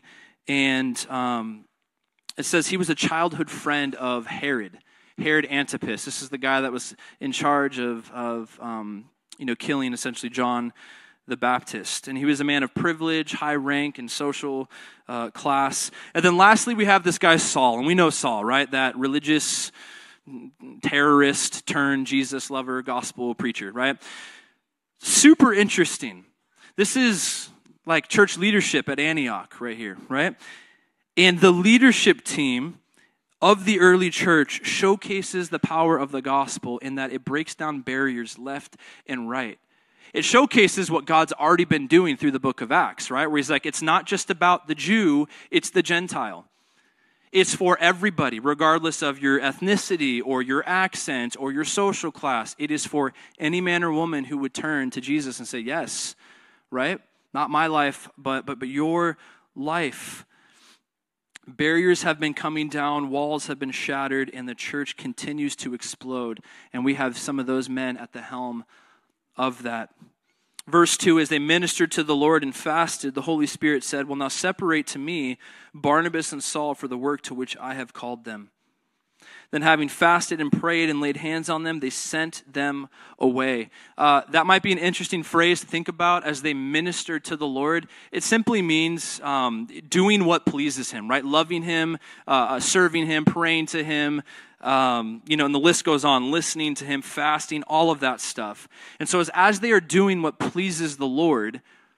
and it says he was a childhood friend of Herod Antipas. This is the guy that was in charge of killing essentially John the Baptist. And he was a man of privilege, high rank, and social class. And then lastly, we have this guy Saul. And we know Saul, right? That religious terrorist turned Jesus lover, gospel preacher, right? Super interesting. This is like church leadership at Antioch right here, right? And the leadership team of the early church showcases the power of the gospel in that it breaks down barriers left and right. It showcases what God's already been doing through the book of Acts, right? Where he's like, it's not just about the Jew, it's the Gentile. It's for everybody, regardless of your ethnicity or your accent or your social class. It is for any man or woman who would turn to Jesus and say, yes, right? Not my life, but your life. Barriers have been coming down, walls have been shattered, and the church continues to explode. And we have some of those men at the helm of that. Verse 2, as they ministered to the Lord and fasted, the Holy Spirit said, well, now separate to me Barnabas and Saul for the work to which I have called them. Then having fasted and prayed and laid hands on them, they sent them away. That might be an interesting phrase to think about as they ministered to the Lord. It simply means doing what pleases him, right? Loving him, serving him, praying to him, and the list goes on, listening to him, fasting, all of that stuff. And so as they are doing what pleases the Lord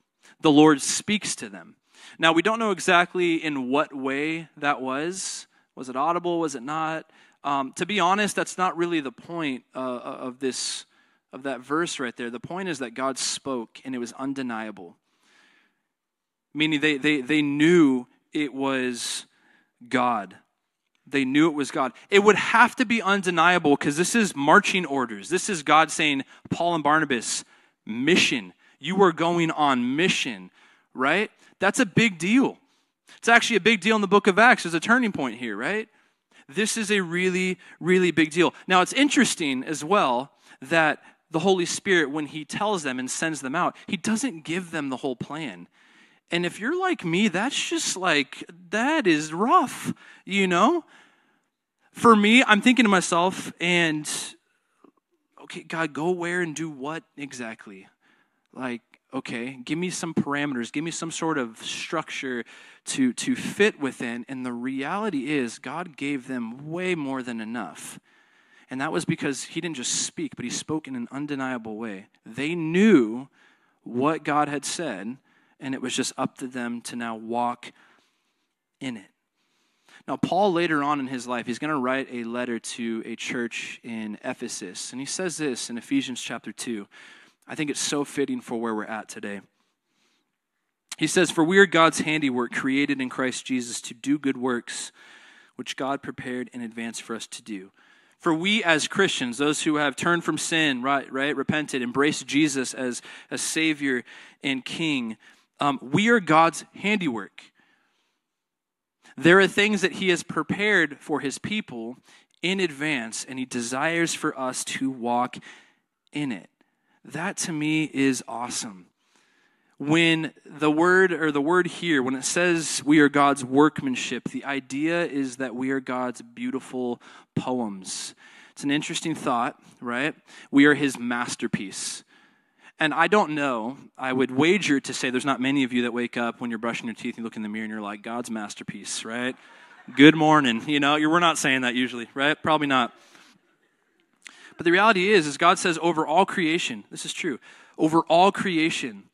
speaks to them. Now, we don't know exactly in what way that was. Was it audible? Was it not? To be honest, that's not really the point of that verse right there. The point is that God spoke, and it was undeniable. Meaning they knew it was God. They knew it was God. It would have to be undeniable because this is marching orders. This is God saying, Paul and Barnabas, mission. You are going on mission, right? That's a big deal. It's actually a big deal in the book of Acts. There's a turning point here, right? This is a really, really big deal. Now, it's interesting as well that the Holy Spirit, when he tells them and sends them out, he doesn't give them the whole plan. And if you're like me, that's just like, that is rough, For me, I'm thinking to myself, and, okay, God, go where and do what exactly? Like, okay, give me some parameters, give me some sort of structure to fit within. And the reality is God gave them way more than enough. And that was because he didn't just speak, but he spoke in an undeniable way. They knew what God had said, and it was just up to them to now walk in it. Now, Paul, later on in his life, he's going to write a letter to a church in Ephesus. And he says this in Ephesians chapter 2. I think it's so fitting for where we're at today. He says, for we are God's handiwork, created in Christ Jesus to do good works, which God prepared in advance for us to do. For we as Christians, those who have turned from sin, right, repented, embraced Jesus as a Savior and King, we are God's handiwork. There are things that he has prepared for his people in advance, and he desires for us to walk in it. That to me is awesome. When the word here, when it says we are God's workmanship, the idea is that we are God's beautiful poems. It's an interesting thought, right? We are his masterpiece. And I don't know, I would wager to say there's not many of you that wake up when you're brushing your teeth and you look in the mirror and you're like, God's masterpiece, right? Good morning. We're not saying that usually, right? Probably not. But the reality is God says over all creation, this is true, over all creation,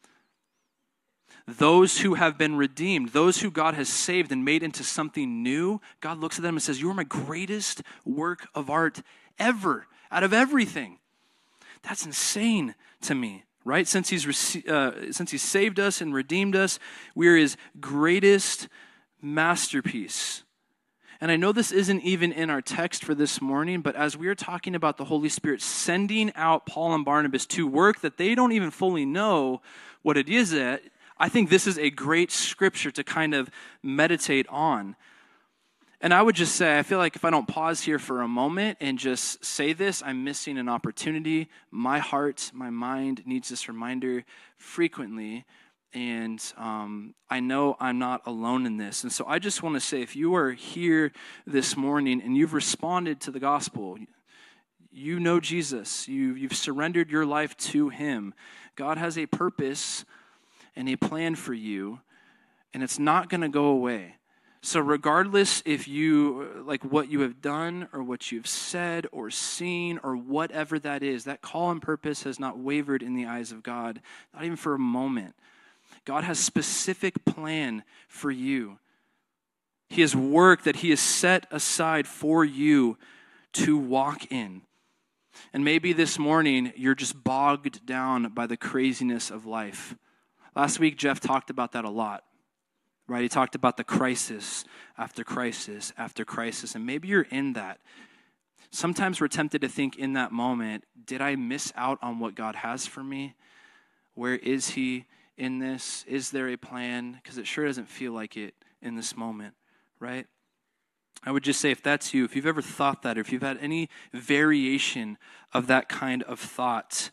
those who have been redeemed, those who God has saved and made into something new, God looks at them and says, you are my greatest work of art ever, out of everything. That's insane to me, right? Since he's saved us and redeemed us, we are his greatest masterpiece. And I know this isn't even in our text for this morning, but as we are talking about the Holy Spirit sending out Paul and Barnabas to work that they don't even fully know what it is at, I think this is a great scripture to kind of meditate on. And I would just say, I feel like if I don't pause here for a moment and just say this, I'm missing an opportunity. My heart, my mind needs this reminder frequently. And I know I'm not alone in this. And so I just want to say, if you are here this morning and you've responded to the gospel, you know Jesus, you've surrendered your life to him, God has a purpose and a plan for you, and it's not going to go away. So regardless if you, like what you have done or what you've said or seen or whatever that is, that call and purpose has not wavered in the eyes of God, not even for a moment. God has specific plan for you. He has work that he has set aside for you to walk in. And maybe this morning you're just bogged down by the craziness of life. Last week, Jeff talked about that a lot, right? He talked about the crisis after crisis after crisis, and maybe you're in that. Sometimes we're tempted to think in that moment, did I miss out on what God has for me? Where is he in this? Is there a plan? Because it sure doesn't feel like it in this moment, right? I would just say if that's you, if you've ever thought that, or if you've had any variation of that kind of thought,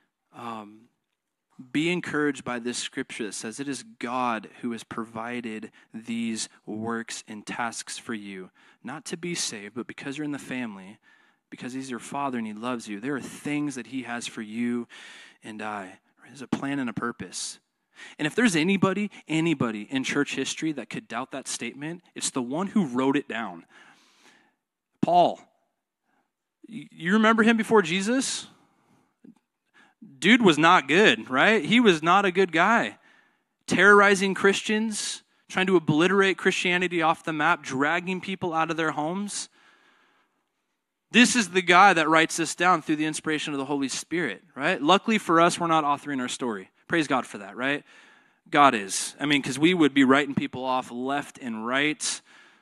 be encouraged by this scripture that says it is God who has provided these works and tasks for you, not to be saved, but because you're in the family, because he's your father and he loves you. There are things that he has for you and I. There's a plan and a purpose. And if there's anybody in church history that could doubt that statement, it's the one who wrote it down. Paul. You remember him before Jesus? Dude was not good, right? He was not a good guy. Terrorizing Christians, trying to obliterate Christianity off the map, dragging people out of their homes. This is the guy that writes this down through the inspiration of the Holy Spirit, right? Luckily for us, we're not authoring our story. Praise God for that, right? God is. I mean, because we would be writing people off left and right.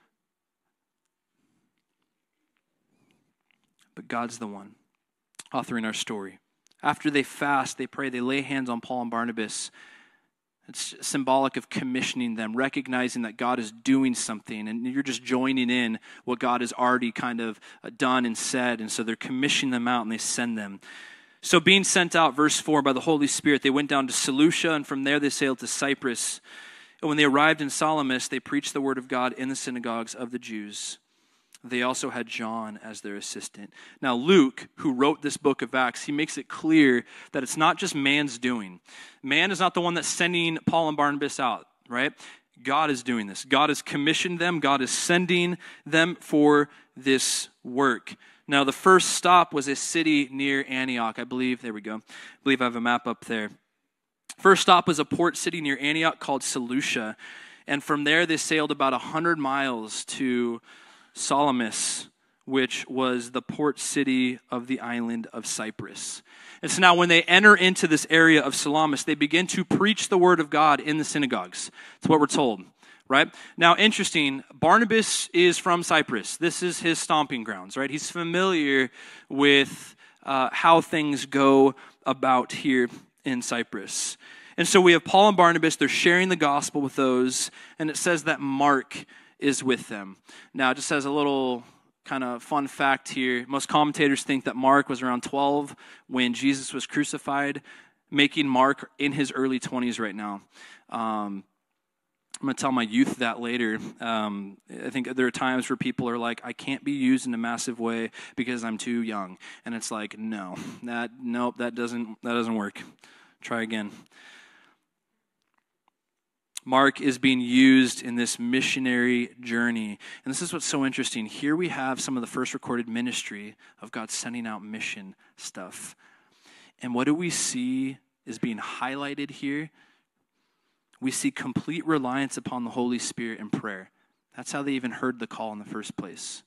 But God's the one authoring our story. After they fast, they pray, they lay hands on Paul and Barnabas. It's symbolic of commissioning them, recognizing that God is doing something, and you're just joining in what God has already kind of done and said, and so they're commissioning them out, and they send them. So being sent out, verse 4, by the Holy Spirit, they went down to Seleucia, and from there they sailed to Cyprus. And when they arrived in Salamis, they preached the word of God in the synagogues of the Jews. They also had John as their assistant. Now, Luke, who wrote this book of Acts, he makes it clear that it's not just man's doing. Man is not the one that's sending Paul and Barnabas out, right? God is doing this. God has commissioned them. God is sending them for this work. Now, the first stop was a city near Antioch, I believe. There we go. I believe I have a map up there. First stop was a port city near Antioch called Seleucia. And from there, they sailed about 100 miles to Salamis, which was the port city of the island of Cyprus. And so now when they enter into this area of Salamis, they begin to preach the word of God in the synagogues. That's what we're told, right? Now, interesting, Barnabas is from Cyprus. This is his stomping grounds, right? He's familiar with how things go about here in Cyprus. And so we have Paul and Barnabas. They're sharing the gospel with those, and it says that Mark is with them. Now, just as a little kind of fun fact here, most commentators think that Mark was around 12 when Jesus was crucified, making Mark in his early 20s right now. I'm going to tell my youth that later. I think there are times where people are like, I can't be used in a massive way because I'm too young. And it's like, that doesn't work. Try again. Mark is being used in this missionary journey. And this is what's so interesting. Here we have some of the first recorded ministry of God sending out mission stuff. And what do we see is being highlighted here? We see complete reliance upon the Holy Spirit and prayer. That's how they even heard the call in the first place,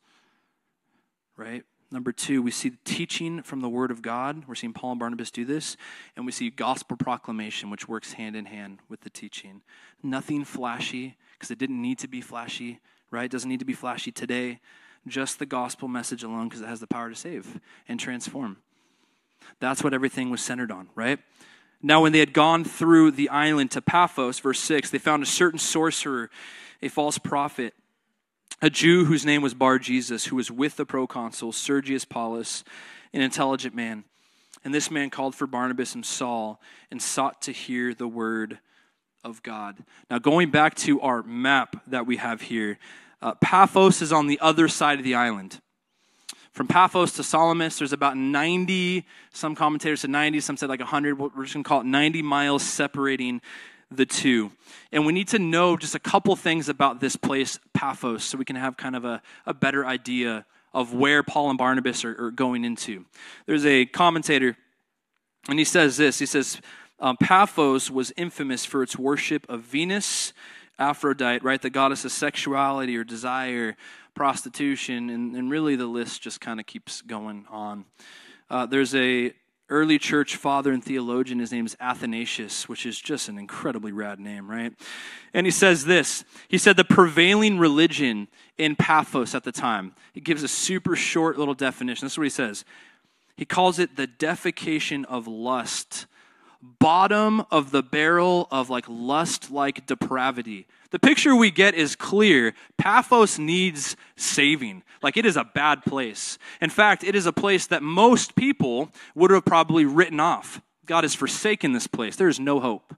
right? Number 2, we see teaching from the Word of God. We're seeing Paul and Barnabas do this. And we see gospel proclamation, which works hand in hand with the teaching. Nothing flashy, because it didn't need to be flashy, right? It doesn't need to be flashy today. Just the gospel message alone, because it has the power to save and transform. That's what everything was centered on, right? Now, when they had gone through the island to Paphos, verse 6, they found a certain sorcerer, a false prophet, a Jew whose name was Bar-Jesus, who was with the proconsul Sergius Paulus, an intelligent man. And this man called for Barnabas and Saul and sought to hear the word of God. Now, going back to our map that we have here, Paphos is on the other side of the island. From Paphos to Salamis, there's about 90, some commentators said 90, some said like 100, we're just going to call it 90 miles separating the two. And we need to know just a couple things about this place, Paphos, so we can have kind of a better idea of where Paul and Barnabas are going into. There's a commentator, and he says this. He says, Paphos was infamous for its worship of Venus, Aphrodite, right, the goddess of sexuality or desire, prostitution, and really the list just kind of keeps going on. There's a early church father and theologian, his name is Athanasius, which is just an incredibly rad name, right? And he says this. He said the prevailing religion in Paphos at the time, he gives a super short little definition. This is what he says. He calls it the defecation of lust, bottom of the barrel of like lust-like depravity. The picture we get is clear. Paphos needs saving. Like, it is a bad place. In fact, it is a place that most people would have probably written off. God has forsaken this place. There is no hope.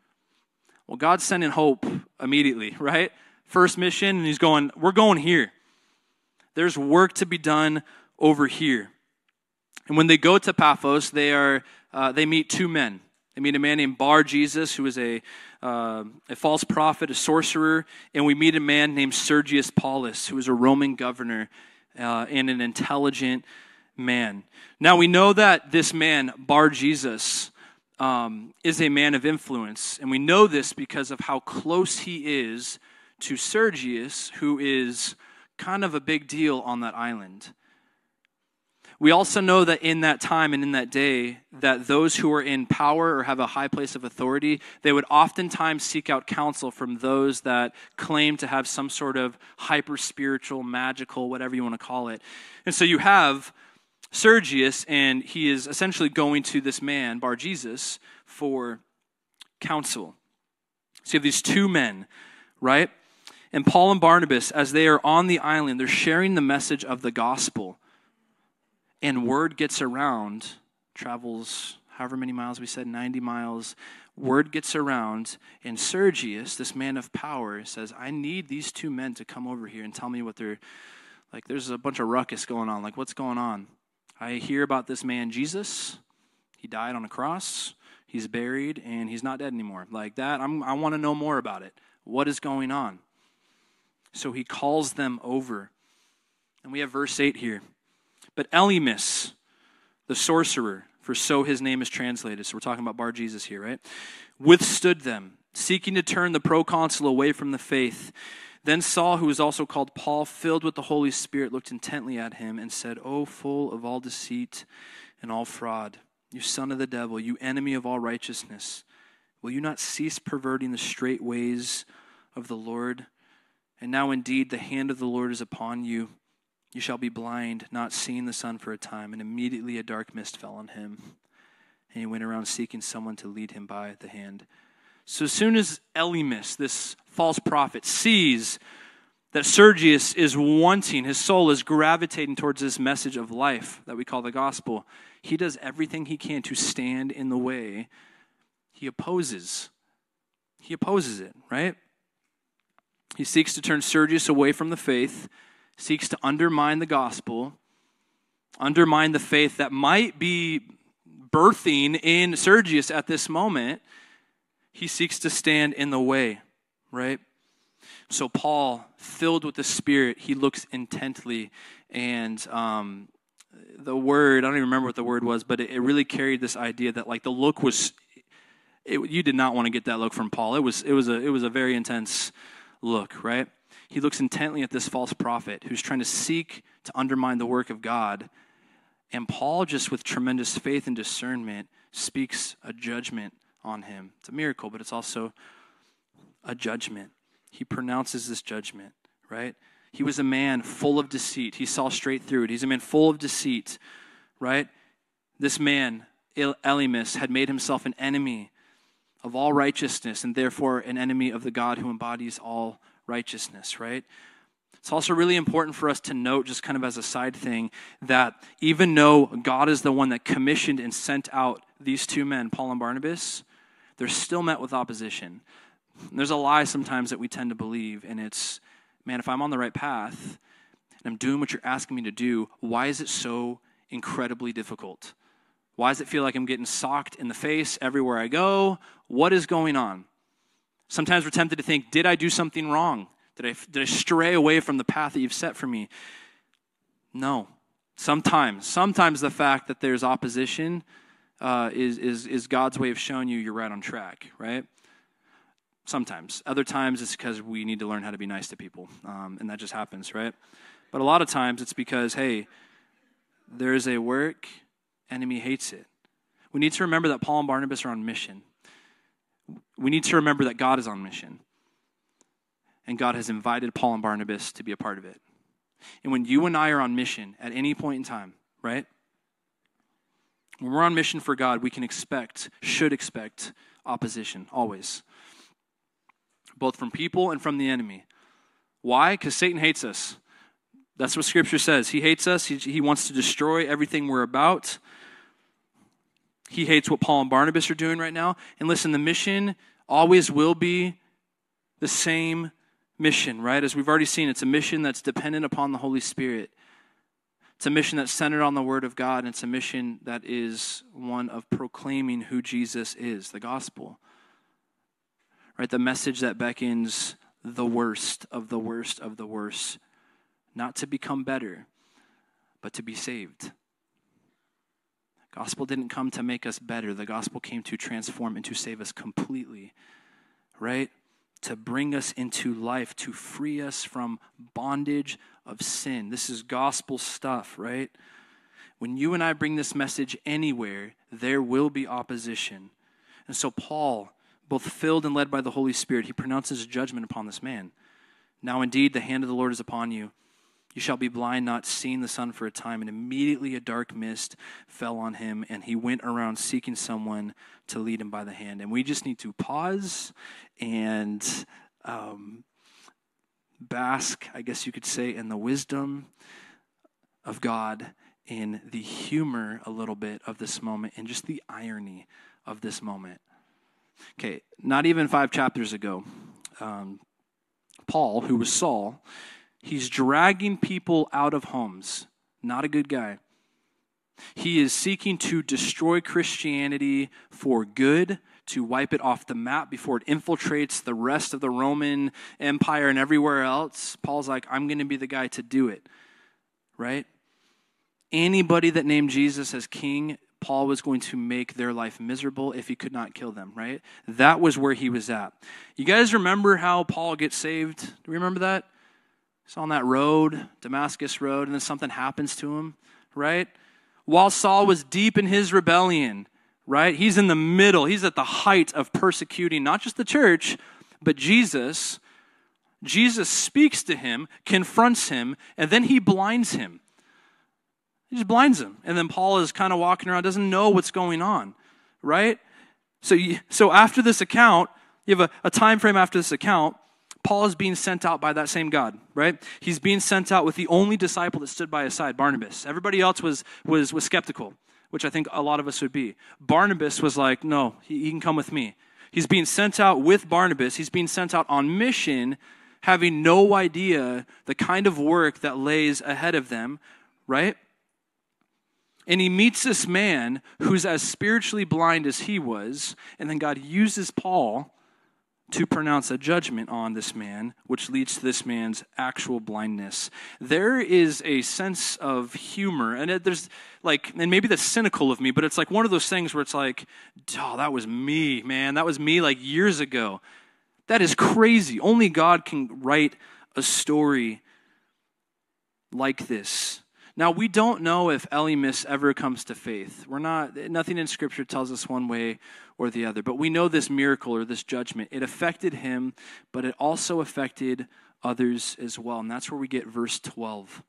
Well, God's sending hope immediately, right? First mission, and he's going, we're going here. There's work to be done over here. And when they go to Paphos, they meet two men. They meet a man named Bar-Jesus, who is a false prophet, a sorcerer, and we meet a man named Sergius Paulus, who is a Roman governor and an intelligent man. Now, we know that this man, Bar-Jesus, is a man of influence, and we know this because of how close he is to Sergius, who is kind of a big deal on that island. We also know that in that time and in that day, that those who are in power or have a high place of authority, they would oftentimes seek out counsel from those that claim to have some sort of hyper-spiritual, magical, whatever you want to call it. And so you have Sergius, and he is essentially going to this man, Bar-Jesus, for counsel. So you have these two men, right? And Paul and Barnabas, as they are on the island, they're sharing the message of the gospel. And word gets around, travels however many miles we said, 90 miles. Word gets around, and Sergius, this man of power, says, I need these two men to come over here and tell me what they're, like, there's a bunch of ruckus going on. Like, what's going on? I hear about this man, Jesus. He died on a cross. He's buried, and he's not dead anymore. Like that, I want to know more about it. What is going on? So he calls them over. And we have verse 8 here. But Elymas, the sorcerer, for so his name is translated, so we're talking about Bar-Jesus here, right? Withstood them, seeking to turn the proconsul away from the faith. Then Saul, who was also called Paul, filled with the Holy Spirit, looked intently at him and said, O full of all deceit and all fraud, you son of the devil, you enemy of all righteousness, will you not cease perverting the straight ways of the Lord. And now indeed the hand of the Lord is upon you. You shall be blind, not seeing the sun for a time. And immediately a dark mist fell on him. And he went around seeking someone to lead him by the hand. So as soon as Elymas, this false prophet, sees that Sergius is wanting, his soul is gravitating towards this message of life that we call the gospel, he does everything he can to stand in the way. He opposes it, right? He seeks to turn Sergius away from the faith, seeks to undermine the gospel, undermine the faith that might be birthing in Sergius at this moment. He seeks to stand in the way, right? So Paul, filled with the Spirit, he looks intently, and the word, I don't even remember what the word was, but it really carried this idea that like the look was, you did not want to get that look from Paul. It was a very intense look, right? He looks intently at this false prophet who's trying to seek to undermine the work of God. And Paul, just with tremendous faith and discernment, speaks a judgment on him. It's a miracle, but it's also a judgment. He pronounces this judgment, right? He was a man full of deceit. He saw straight through it. He's a man full of deceit, right? This man, Elymas, had made himself an enemy of all righteousness and therefore an enemy of the God who embodies all righteousness, right? It's also really important for us to note, just kind of as a side thing, that even though God is the one that commissioned and sent out these two men, Paul and Barnabas, they're still met with opposition. And there's a lie sometimes that we tend to believe, and it's, man, if I'm on the right path and I'm doing what you're asking me to do, why is it so incredibly difficult? Why does it feel like I'm getting socked in the face everywhere I go? What is going on? Sometimes we're tempted to think, did I do something wrong? Did I stray away from the path that you've set for me? No. Sometimes the fact that there's opposition is God's way of showing you you're right on track, right? Sometimes. Other times it's because we need to learn how to be nice to people, and that just happens, right? But a lot of times it's because, hey, there is a work, enemy hates it. We need to remember that Paul and Barnabas are on mission. We need to remember that God is on mission. And God has invited Paul and Barnabas to be a part of it. And when you and I are on mission at any point in time, right? When we're on mission for God, we should expect opposition, always. Both from people and from the enemy. Why? Because Satan hates us. That's what Scripture says. He hates us. He wants to destroy everything we're about. He hates what Paul and Barnabas are doing right now. And listen, the mission always will be the same mission, right? As we've already seen, it's a mission that's dependent upon the Holy Spirit. It's a mission that's centered on the Word of God, and it's a mission that is one of proclaiming who Jesus is, the gospel. Right? The message that beckons the worst of the worst of the worst, not to become better, but to be saved. Gospel didn't come to make us better. The gospel came to transform and to save us completely, right? To bring us into life, to free us from bondage of sin. This is gospel stuff, right? When you and I bring this message anywhere, there will be opposition. And so Paul, both filled and led by the Holy Spirit, he pronounces judgment upon this man. Now indeed, the hand of the Lord is upon you. You shall be blind, not seeing the sun for a time. And immediately a dark mist fell on him, and he went around seeking someone to lead him by the hand. And we just need to pause and bask, I guess you could say, in the wisdom of God, in the humor a little bit of this moment, and just the irony of this moment. Okay, not even 5 chapters ago, Paul, who was Saul, he's dragging people out of homes. Not a good guy. He is seeking to destroy Christianity for good, to wipe it off the map before it infiltrates the rest of the Roman Empire and everywhere else. Paul's like, I'm going to be the guy to do it, right? Anybody that named Jesus as king, Paul was going to make their life miserable if he could not kill them, right? That was where he was at. You guys remember how Paul gets saved? Do you remember that? He's on that road, Damascus road, and then something happens to him, right? While Saul was deep in his rebellion, right? He's in the middle. He's at the height of persecuting not just the church, but Jesus, Jesus speaks to him, confronts him, and then he blinds him. He just blinds him. And then Paul is kind of walking around, doesn't know what's going on, right? So after this account, you have a time frame after this account, Paul is being sent out by that same God, right? He's being sent out with the only disciple that stood by his side, Barnabas. Everybody else was skeptical, which I think a lot of us would be. Barnabas was like, no, he can come with me. He's being sent out with Barnabas. He's being sent out on mission, having no idea the kind of work that lays ahead of them, right? And he meets this man who's as spiritually blind as he was, and then God uses Paul to pronounce a judgment on this man, which leads to this man's actual blindness. There is a sense of humor, and and maybe that's cynical of me, but it's like one of those things where it's like, oh, that was me, man. That was me like years ago. That is crazy. Only God can write a story like this. Now, we don't know if Elymas ever comes to faith. Nothing in Scripture tells us one way or the other. But we know this miracle or this judgment. It affected him, but it also affected others as well. And that's where we get verse 12.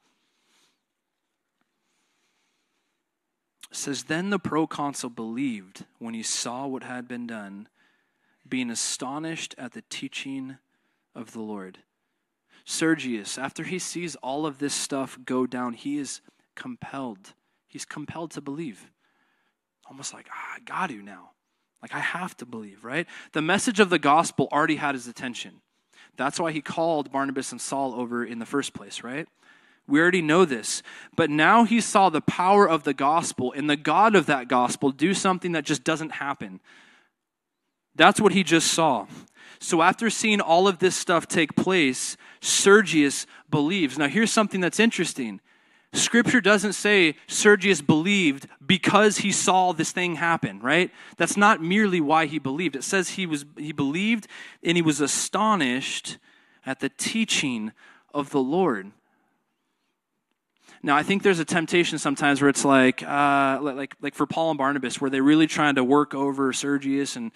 It says, "Then the proconsul believed when he saw what had been done, being astonished at the teaching of the Lord." Sergius, after he sees all of this stuff go down, he is compelled. He's compelled to believe. Almost like, I got to now. Like, I have to believe, right? The message of the gospel already had his attention. That's why he called Barnabas and Saul over in the first place, right? We already know this. But now he saw the power of the gospel and the God of that gospel do something that just doesn't happen. That's what he just saw. So after seeing all of this stuff take place, Sergius believes. Now here's something that's interesting. Scripture doesn't say Sergius believed because he saw this thing happen, right? That's not merely why he believed. It says he believed and he was astonished at the teaching of the Lord. Now, I think there's a temptation sometimes where it's like for Paul and Barnabas, where they're really trying to work over Sergius and,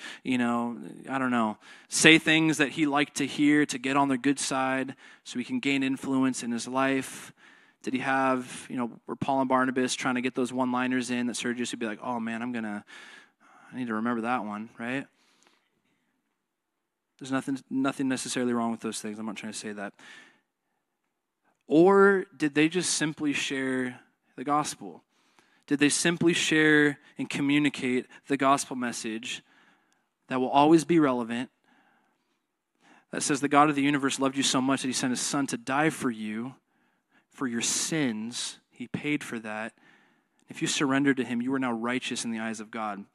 say things that he liked to hear to get on their good side so he can gain influence in his life. Did he have, were Paul and Barnabas trying to get those one-liners in that Sergius would be like, oh man, I need to remember that one, right? There's nothing necessarily wrong with those things. I'm not trying to say that. Or did they just simply share the gospel? Did they simply share and communicate the gospel message that will always be relevant, that says the God of the universe loved you so much that he sent his son to die for you, for your sins? He paid for that. If you surrender to him, you are now righteous in the eyes of God.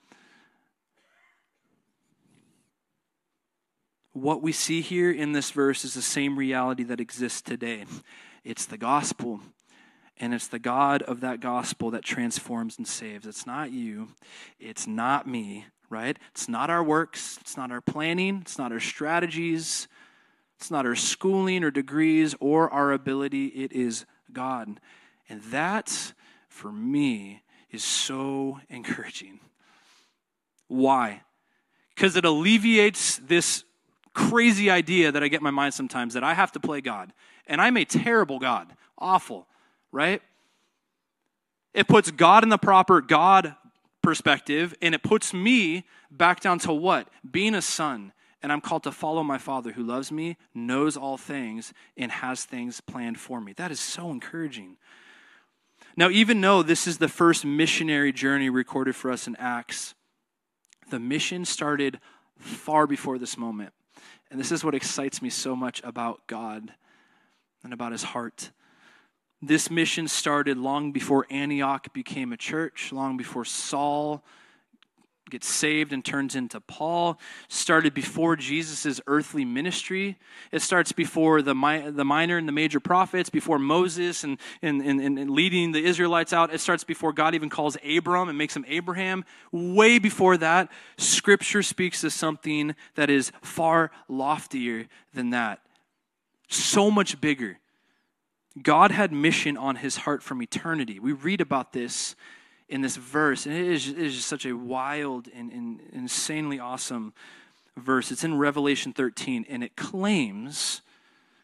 What we see here in this verse is the same reality that exists today. It's the gospel, and it's the God of that gospel that transforms and saves. It's not you. It's not me, right? It's not our works. It's not our planning. It's not our strategies. It's not our schooling or degrees or our ability. It is God. And that, for me, is so encouraging. Why? Because it alleviates this crazy idea that I get in my mind sometimes that I have to play God. And I'm a terrible God. Awful, right? It puts God in the proper God perspective, and it puts me back down to what? Being a son. And I'm called to follow my Father who loves me, knows all things, and has things planned for me. That is so encouraging. Now, even though this is the first missionary journey recorded for us in Acts, the mission started far before this moment. And this is what excites me so much about God and about his heart. This mission started long before Antioch became a church, long before Saul gets saved and turns into Paul. Started before Jesus' earthly ministry. It starts before the minor and the major prophets, before Moses and leading the Israelites out. It starts before God even calls Abram and makes him Abraham. Way before that, Scripture speaks of something that is far loftier than that. So much bigger. God had mission on his heart from eternity. We read about this in this verse, and it is just such a wild and insanely awesome verse. It's in Revelation 13, and it claims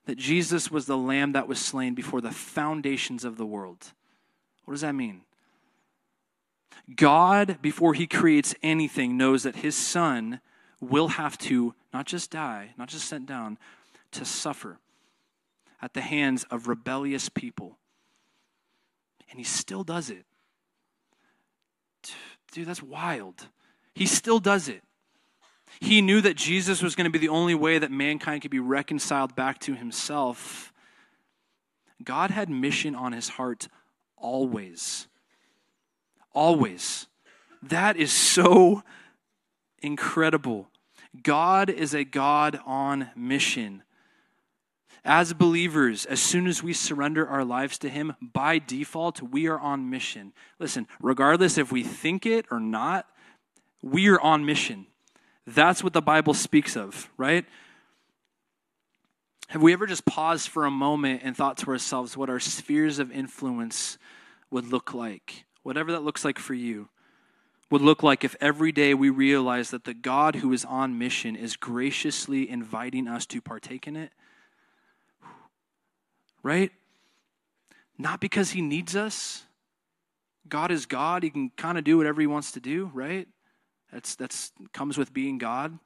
that Jesus was the lamb that was slain before the foundations of the world. What does that mean? God, before he creates anything, knows that his son will have to not just die, not just sent down, to suffer at the hands of rebellious people. And he still does it. Dude, that's wild. He still does it. He knew that Jesus was going to be the only way that mankind could be reconciled back to himself. God had mission on his heart always. Always. That is so incredible. God is a God on mission. As believers, as soon as we surrender our lives to him, by default, we are on mission. Listen, regardless if we think it or not, we are on mission. That's what the Bible speaks of, right? Have we ever just paused for a moment and thought to ourselves what our spheres of influence would look like? Whatever that looks like for you, would look like if every day we realize that the God who is on mission is graciously inviting us to partake in it. Right? Not because he needs us. God is God. He can kind of do whatever he wants to do, right? That's comes with being God.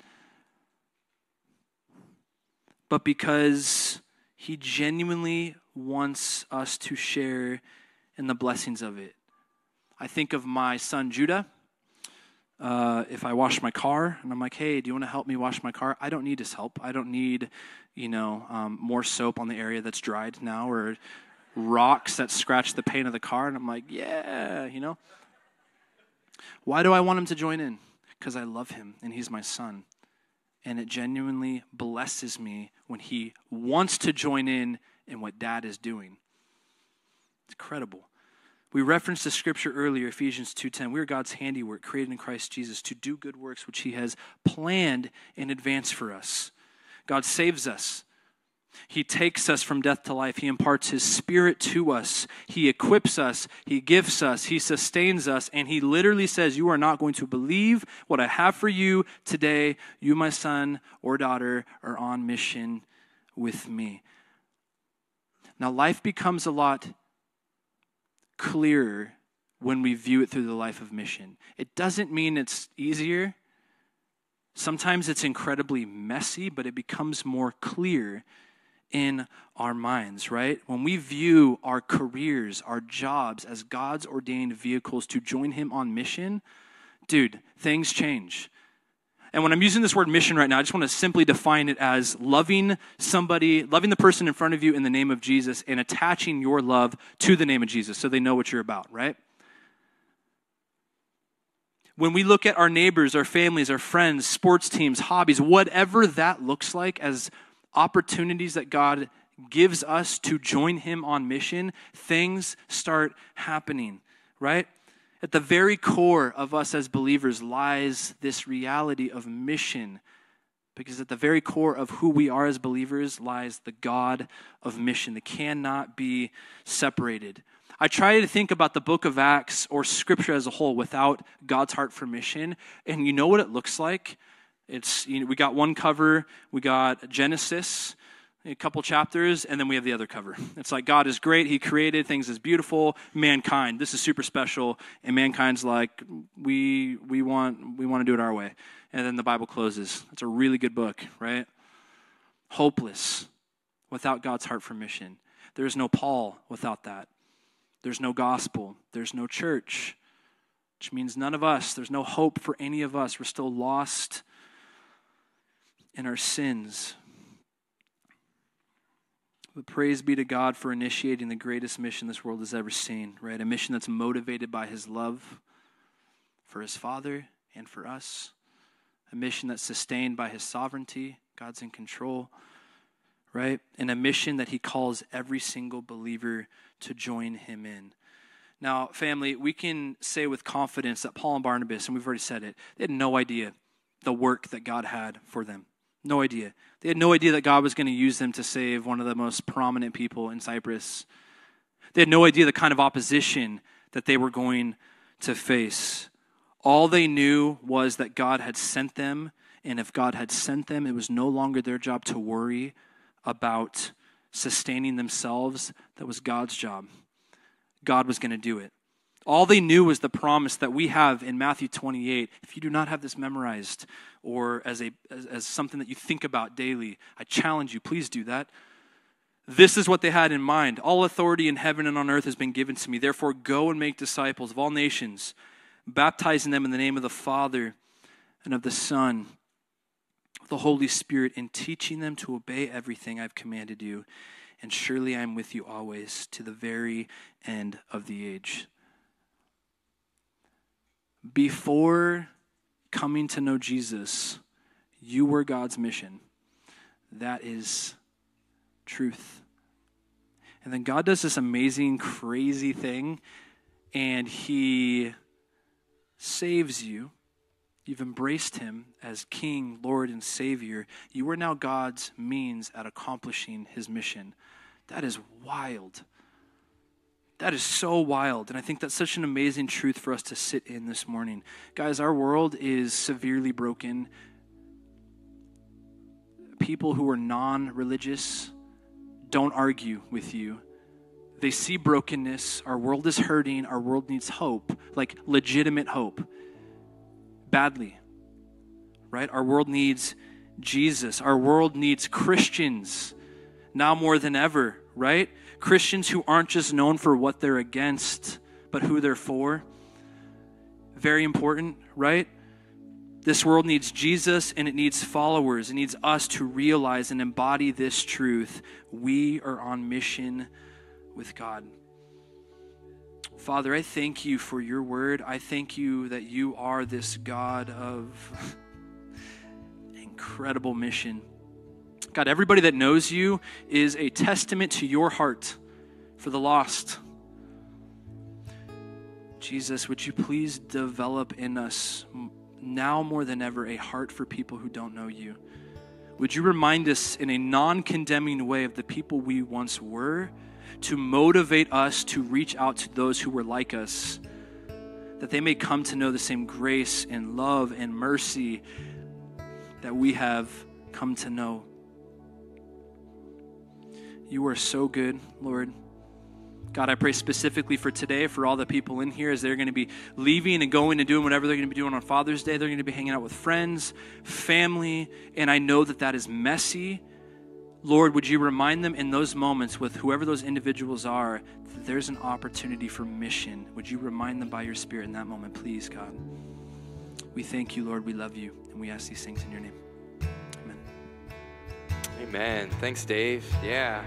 But because he genuinely wants us to share in the blessings of it. I think of my son Judah. If I wash my car and I'm like, hey, do you want to help me wash my car? I don't need his help. I don't need, more soap on the area that's dried now or rocks that scratch the paint of the car. And I'm like, yeah, Why do I want him to join in? Because I love him and he's my son. And it genuinely blesses me when he wants to join in what dad is doing. It's incredible. We referenced the scripture earlier, Ephesians 2:10. We are God's handiwork, created in Christ Jesus to do good works, which he has planned in advance for us. God saves us. He takes us from death to life. He imparts his spirit to us. He equips us. He gifts us. He sustains us. And he literally says, you are not going to believe what I have for you today. You, my son or daughter, are on mission with me. Now, life becomes a lot clearer when we view it through the life of mission. It doesn't mean it's easier. Sometimes it's incredibly messy, but it becomes more clear in our minds, right? When we view our careers, our jobs as God's ordained vehicles to join him on mission, dude, things change. And when I'm using this word mission right now, I just want to simply define it as loving somebody, loving the person in front of you in the name of Jesus and attaching your love to the name of Jesus so they know what you're about, right? When we look at our neighbors, our families, our friends, sports teams, hobbies, whatever that looks like as opportunities that God gives us to join him on mission, things start happening, right? At the very core of us as believers lies this reality of mission, because at the very core of who we are as believers lies the God of mission. They cannot be separated. I try to think about the book of Acts or scripture as a whole without God's heart for mission, and you know what it looks like? We got one cover, we got Genesis, a couple chapters, and then we have the other cover. It's like God is great, he created, things is beautiful, mankind, this is super special, and mankind's like, we want to do it our way. And then the Bible closes. It's a really good book, right? Hopeless without God's heart for mission. There's no Paul without that. There's no gospel. There's no church, which means none of us. There's no hope for any of us. We're still lost in our sins. But praise be to God for initiating the greatest mission this world has ever seen, right? A mission that's motivated by his love for his Father and for us. A mission that's sustained by his sovereignty. God's in control, right? And a mission that he calls every single believer to join him in. Now, family, we can say with confidence that Paul and Barnabas, and we've already said it, they had no idea the work that God had for them. No idea. They had no idea that God was going to use them to save one of the most prominent people in Cyprus. They had no idea the kind of opposition that they were going to face. All they knew was that God had sent them, and if God had sent them, it was no longer their job to worry about sustaining themselves. That was God's job. God was going to do it. All they knew was the promise that we have in Matthew 28. If you do not have this memorized or as something that you think about daily, I challenge you, please do that. This is what they had in mind. All authority in heaven and on earth has been given to me. Therefore, go and make disciples of all nations, baptizing them in the name of the Father and of the Son, of the Holy Spirit, and teaching them to obey everything I've commanded you. And surely I am with you always to the very end of the age. Before coming to know Jesus, you were God's mission. That is truth. And then God does this amazing, crazy thing, and he saves you. You've embraced him as King, Lord, and Savior. You are now God's means at accomplishing his mission. That is wild. That is so wild. And I think that's such an amazing truth for us to sit in this morning. Guys, our world is severely broken. People who are non-religious don't argue with you. They see brokenness. Our world is hurting. Our world needs hope, like legitimate hope. Badly, right? Our world needs Jesus. Our world needs Christians now more than ever, right? Christians who aren't just known for what they're against, but who they're for. Very important, right? This world needs Jesus and it needs followers. It needs us to realize and embody this truth. We are on mission with God. Father, I thank you for your word. I thank you that you are this God of incredible mission. God, everybody that knows you is a testament to your heart for the lost. Jesus, would you please develop in us now more than ever a heart for people who don't know you? Would you remind us in a non-condemning way of the people we once were, to motivate us to reach out to those who were like us, that they may come to know the same grace and love and mercy that we have come to know. You are so good, Lord. God, I pray specifically for today, for all the people in here as they're going to be leaving and going and doing whatever they're going to be doing on Father's Day. They're going to be hanging out with friends, family, and I know that that is messy. Lord, would you remind them in those moments with whoever those individuals are, that there's an opportunity for mission. Would you remind them by your Spirit in that moment, please, God? We thank you, Lord. We love you, and we ask these things in your name. Amen. Amen. Thanks, Dave. Yeah.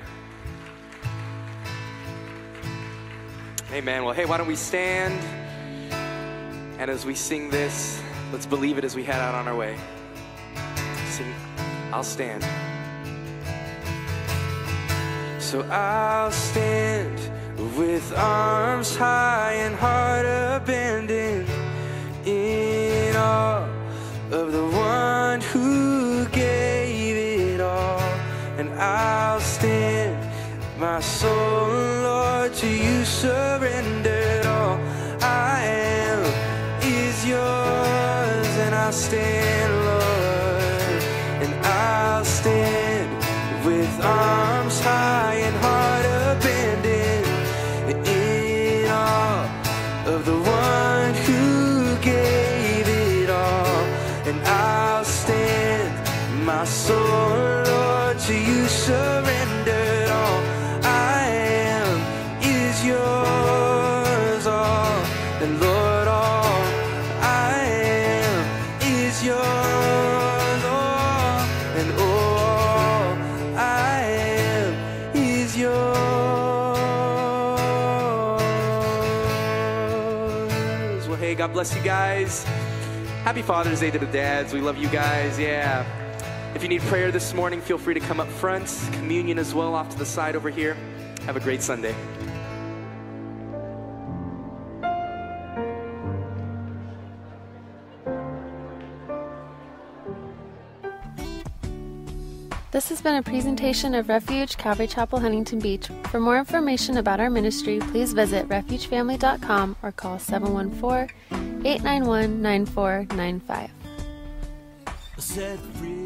Amen. Well, hey, why don't we stand? And as we sing this, let's believe it as we head out on our way. Sing, I'll stand. So I'll stand with arms high and heart abandoned in awe of the one who gave it all. And I'll stand, my soul, Lord, to you surrendered. All I am is yours, and I'll stand, Lord, and I'll stand with arms high and heart abandoned in awe of the one who gave it all. And I'll stand, my soul, Lord, to you surrendered. All I am is yours, all, and Lord, all I am is yours, all, and all I am is yours. Well, hey, God bless you guys. Happy Father's Day to the dads. We love you guys. Yeah. If you need prayer this morning, feel free to come up front. Communion as well off to the side over here. Have a great Sunday. This has been a presentation of Refuge Calvary Chapel, Huntington Beach. For more information about our ministry, please visit refugefamily.com or call 714-891-9495. Set free.